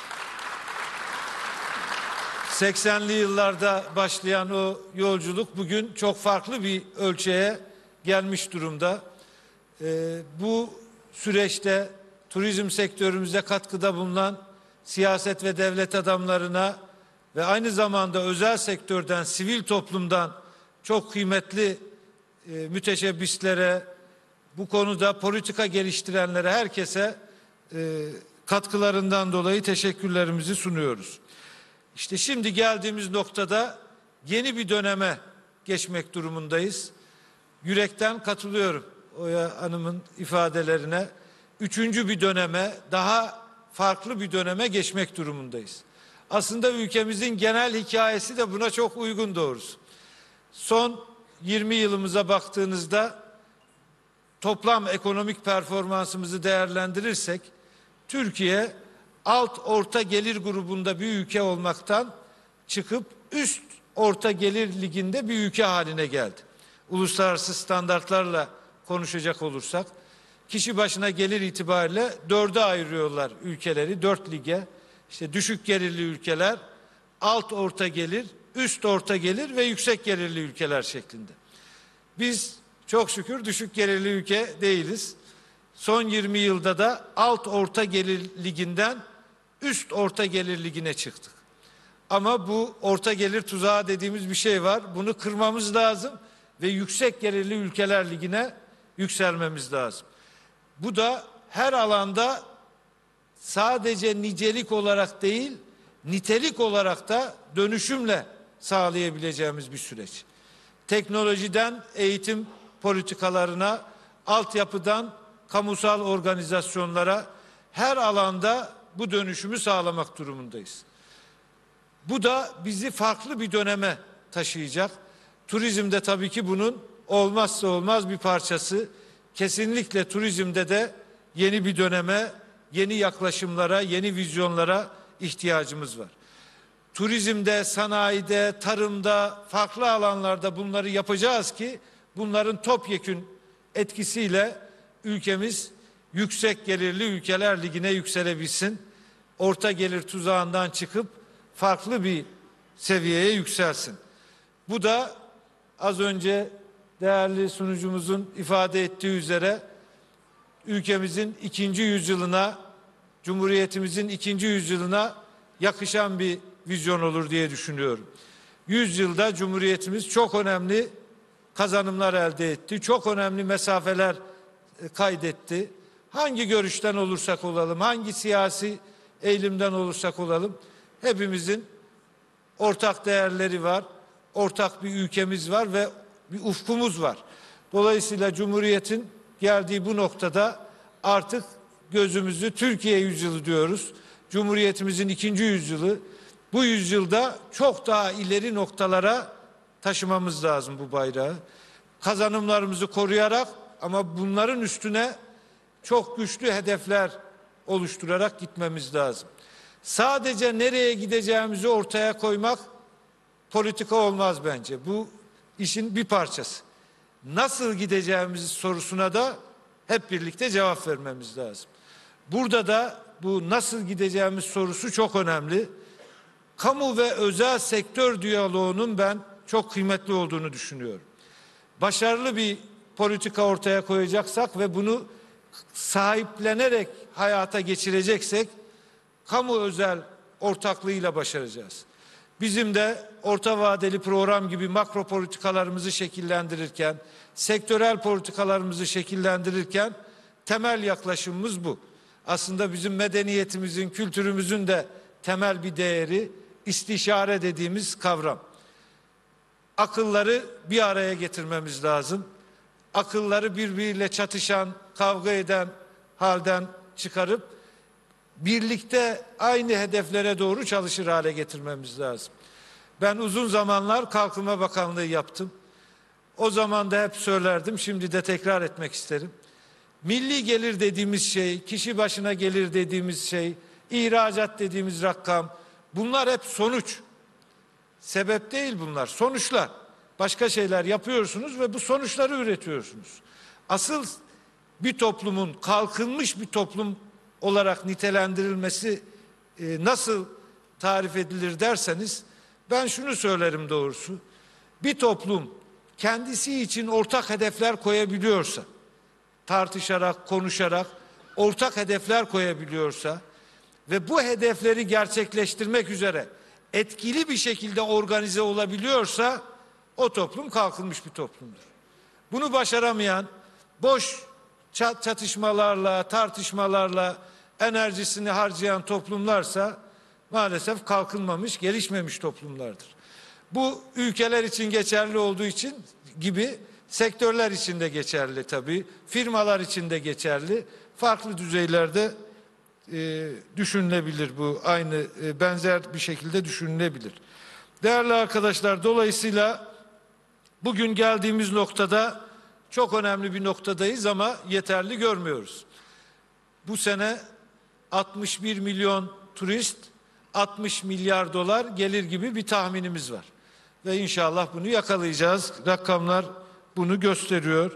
80'li yıllarda başlayan o yolculuk bugün çok farklı bir ölçeğe gelmiş durumda. Bu süreçte turizm sektörümüze katkıda bulunan siyaset ve devlet adamlarına ve aynı zamanda özel sektörden, sivil toplumdan çok kıymetli müteşebbislere, bu konuda politika geliştirenlere, herkese katkılarından dolayı teşekkürlerimizi sunuyoruz. İşte şimdi geldiğimiz noktada yeni bir döneme geçmek durumundayız. Yürekten katılıyorum Oya Hanım'ın ifadelerine. Üçüncü bir döneme, daha farklı bir döneme geçmek durumundayız. Aslında ülkemizin genel hikayesi de buna çok uygun doğrusu. Son 20 yılımıza baktığınızda toplam ekonomik performansımızı değerlendirirsek Türkiye alt orta gelir grubunda bir ülke olmaktan çıkıp üst orta gelir liginde bir ülke haline geldi. Uluslararası standartlarla konuşacak olursak kişi başına gelir itibariyle 4'e ayırıyorlar ülkeleri, 4 lige. İşte düşük gelirli ülkeler, alt orta gelir, üst orta gelir ve yüksek gelirli ülkeler şeklinde. Biz çok şükür düşük gelirli ülke değiliz. Son 20 yılda da alt orta gelir liginden üst orta gelir ligine çıktık. Ama bu orta gelir tuzağı dediğimiz bir şey var. Bunu kırmamız lazım ve yüksek gelirli ülkeler ligine yükselmemiz lazım. Bu da her alanda sadece nicelik olarak değil, nitelik olarak da dönüşümle sağlayabileceğimiz bir süreç. Teknolojiden eğitim politikalarına, altyapıdan kamusal organizasyonlara her alanda bu dönüşümü sağlamak durumundayız. Bu da bizi farklı bir döneme taşıyacak. Turizmde tabii ki bunun olmazsa olmaz bir parçası. Kesinlikle turizmde de yeni bir döneme, yeni yaklaşımlara, yeni vizyonlara ihtiyacımız var. Turizmde, sanayide, tarımda, farklı alanlarda bunları yapacağız ki bunların topyekün etkisiyle ülkemiz yüksek gelirli ülkeler ligine yükselebilsin. Orta gelir tuzağından çıkıp farklı bir seviyeye yükselsin. Bu da az önce değerli sunucumuzun ifade ettiği üzere ülkemizin 2. yüzyılına, Cumhuriyetimizin 2. yüzyılına yakışan bir vizyon olur diye düşünüyorum. 100 yılda Cumhuriyetimiz çok önemli kazanımlar elde etti. Çok önemli mesafeler kaydetti. Hangi görüşten olursak olalım, hangi siyasi eğilimden olursak olalım, hepimizin ortak değerleri var, ortak bir ülkemiz var ve bir ufkumuz var. Dolayısıyla Cumhuriyet'in geldiği bu noktada artık gözümüzü Türkiye yüzyılı diyoruz. Cumhuriyetimizin 2. yüzyılı. Bu yüzyılda çok daha ileri noktalara taşımamız lazım bu bayrağı. Kazanımlarımızı koruyarak ama bunların üstüne çok güçlü hedefler oluşturarak gitmemiz lazım. Sadece nereye gideceğimizi ortaya koymak politika olmaz bence. Bu işin bir parçası. Nasıl gideceğimiz sorusuna da hep birlikte cevap vermemiz lazım. Burada da bu nasıl gideceğimiz sorusu çok önemli. Kamu ve özel sektör diyaloğunun ben çok kıymetli olduğunu düşünüyorum. Başarılı bir politika ortaya koyacaksak ve bunu sahiplenerek hayata geçireceksek kamu özel ortaklığıyla başaracağız. Bizim de orta vadeli program gibi makro politikalarımızı şekillendirirken, sektörel politikalarımızı şekillendirirken temel yaklaşımımız bu. Aslında bizim medeniyetimizin, kültürümüzün de temel bir değeri istişare dediğimiz kavram. Akılları bir araya getirmemiz lazım. Akılları birbiriyle çatışan, kavga eden halden çıkarıp birlikte aynı hedeflere doğru çalışır hale getirmemiz lazım. Ben uzun zamanlar Kalkınma Bakanlığı yaptım. O zaman da hep söylerdim, şimdi de tekrar etmek isterim. Milli gelir dediğimiz şey, kişi başına gelir dediğimiz şey, ihracat dediğimiz rakam, bunlar hep sonuç. Sebep değil bunlar, sonuçlar. Başka şeyler yapıyorsunuz ve bu sonuçları üretiyorsunuz. Asıl bir toplumun kalkınmış bir toplum olarak nitelendirilmesi nasıl tarif edilir derseniz, ben şunu söylerim doğrusu. Bir toplum kendisi için ortak hedefler koyabiliyorsa, tartışarak, konuşarak ortak hedefler koyabiliyorsa ve bu hedefleri gerçekleştirmek üzere etkili bir şekilde organize olabiliyorsa o toplum kalkınmış bir toplumdur. Bunu başaramayan, boş çatışmalarla, tartışmalarla enerjisini harcayan toplumlarsa maalesef kalkınmamış, gelişmemiş toplumlardır. Bu ülkeler için geçerli olduğu için gibi sektörler için de geçerli tabii, firmalar için de geçerli. Farklı düzeylerde düşünülebilir bu, aynı benzer bir şekilde düşünülebilir. Değerli arkadaşlar, dolayısıyla bugün geldiğimiz noktada çok önemli bir noktadayız ama yeterli görmüyoruz. Bu sene 61 milyon turist, 60 milyar dolar gelir gibi bir tahminimiz var. Ve inşallah bunu yakalayacağız. Rakamlar bunu gösteriyor.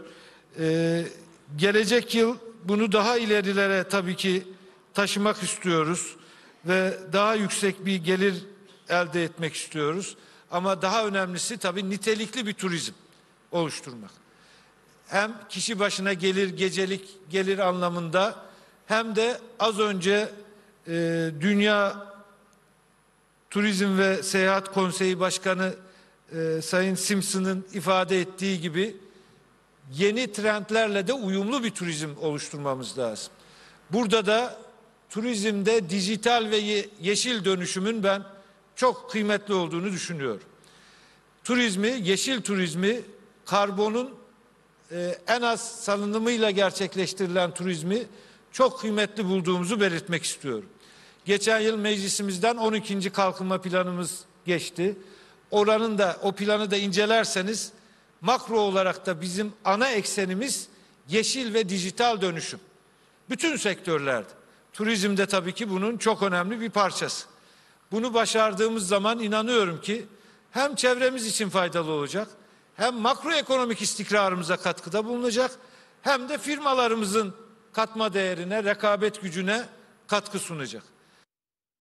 Gelecek yıl bunu daha ilerilere tabii ki taşımak istiyoruz. ve daha yüksek bir gelir elde etmek istiyoruz. Ama daha önemlisi tabii nitelikli bir turizm oluşturmak. Hem kişi başına gelir, gecelik gelir anlamında hem de az önce Dünya Turizm ve Seyahat Konseyi Başkanı Sayın Simpson'ın ifade ettiği gibi yeni trendlerle de uyumlu bir turizm oluşturmamız lazım. Burada da turizmde dijital ve yeşil dönüşümün ben çok kıymetli olduğunu düşünüyorum. Turizmi, yeşil turizmi, karbonun en az salınımıyla gerçekleştirilen turizmi çok kıymetli bulduğumuzu belirtmek istiyorum. Geçen yıl meclisimizden 12. kalkınma planımız geçti. O planı da incelerseniz makro olarak da bizim ana eksenimiz yeşil ve dijital dönüşüm. Bütün sektörlerde. Turizmde tabii ki bunun çok önemli bir parçası. Bunu başardığımız zaman inanıyorum ki hem çevremiz için faydalı olacak, hem makroekonomik istikrarımıza katkıda bulunacak, hem de firmalarımızın katma değerine, rekabet gücüne katkı sunacak.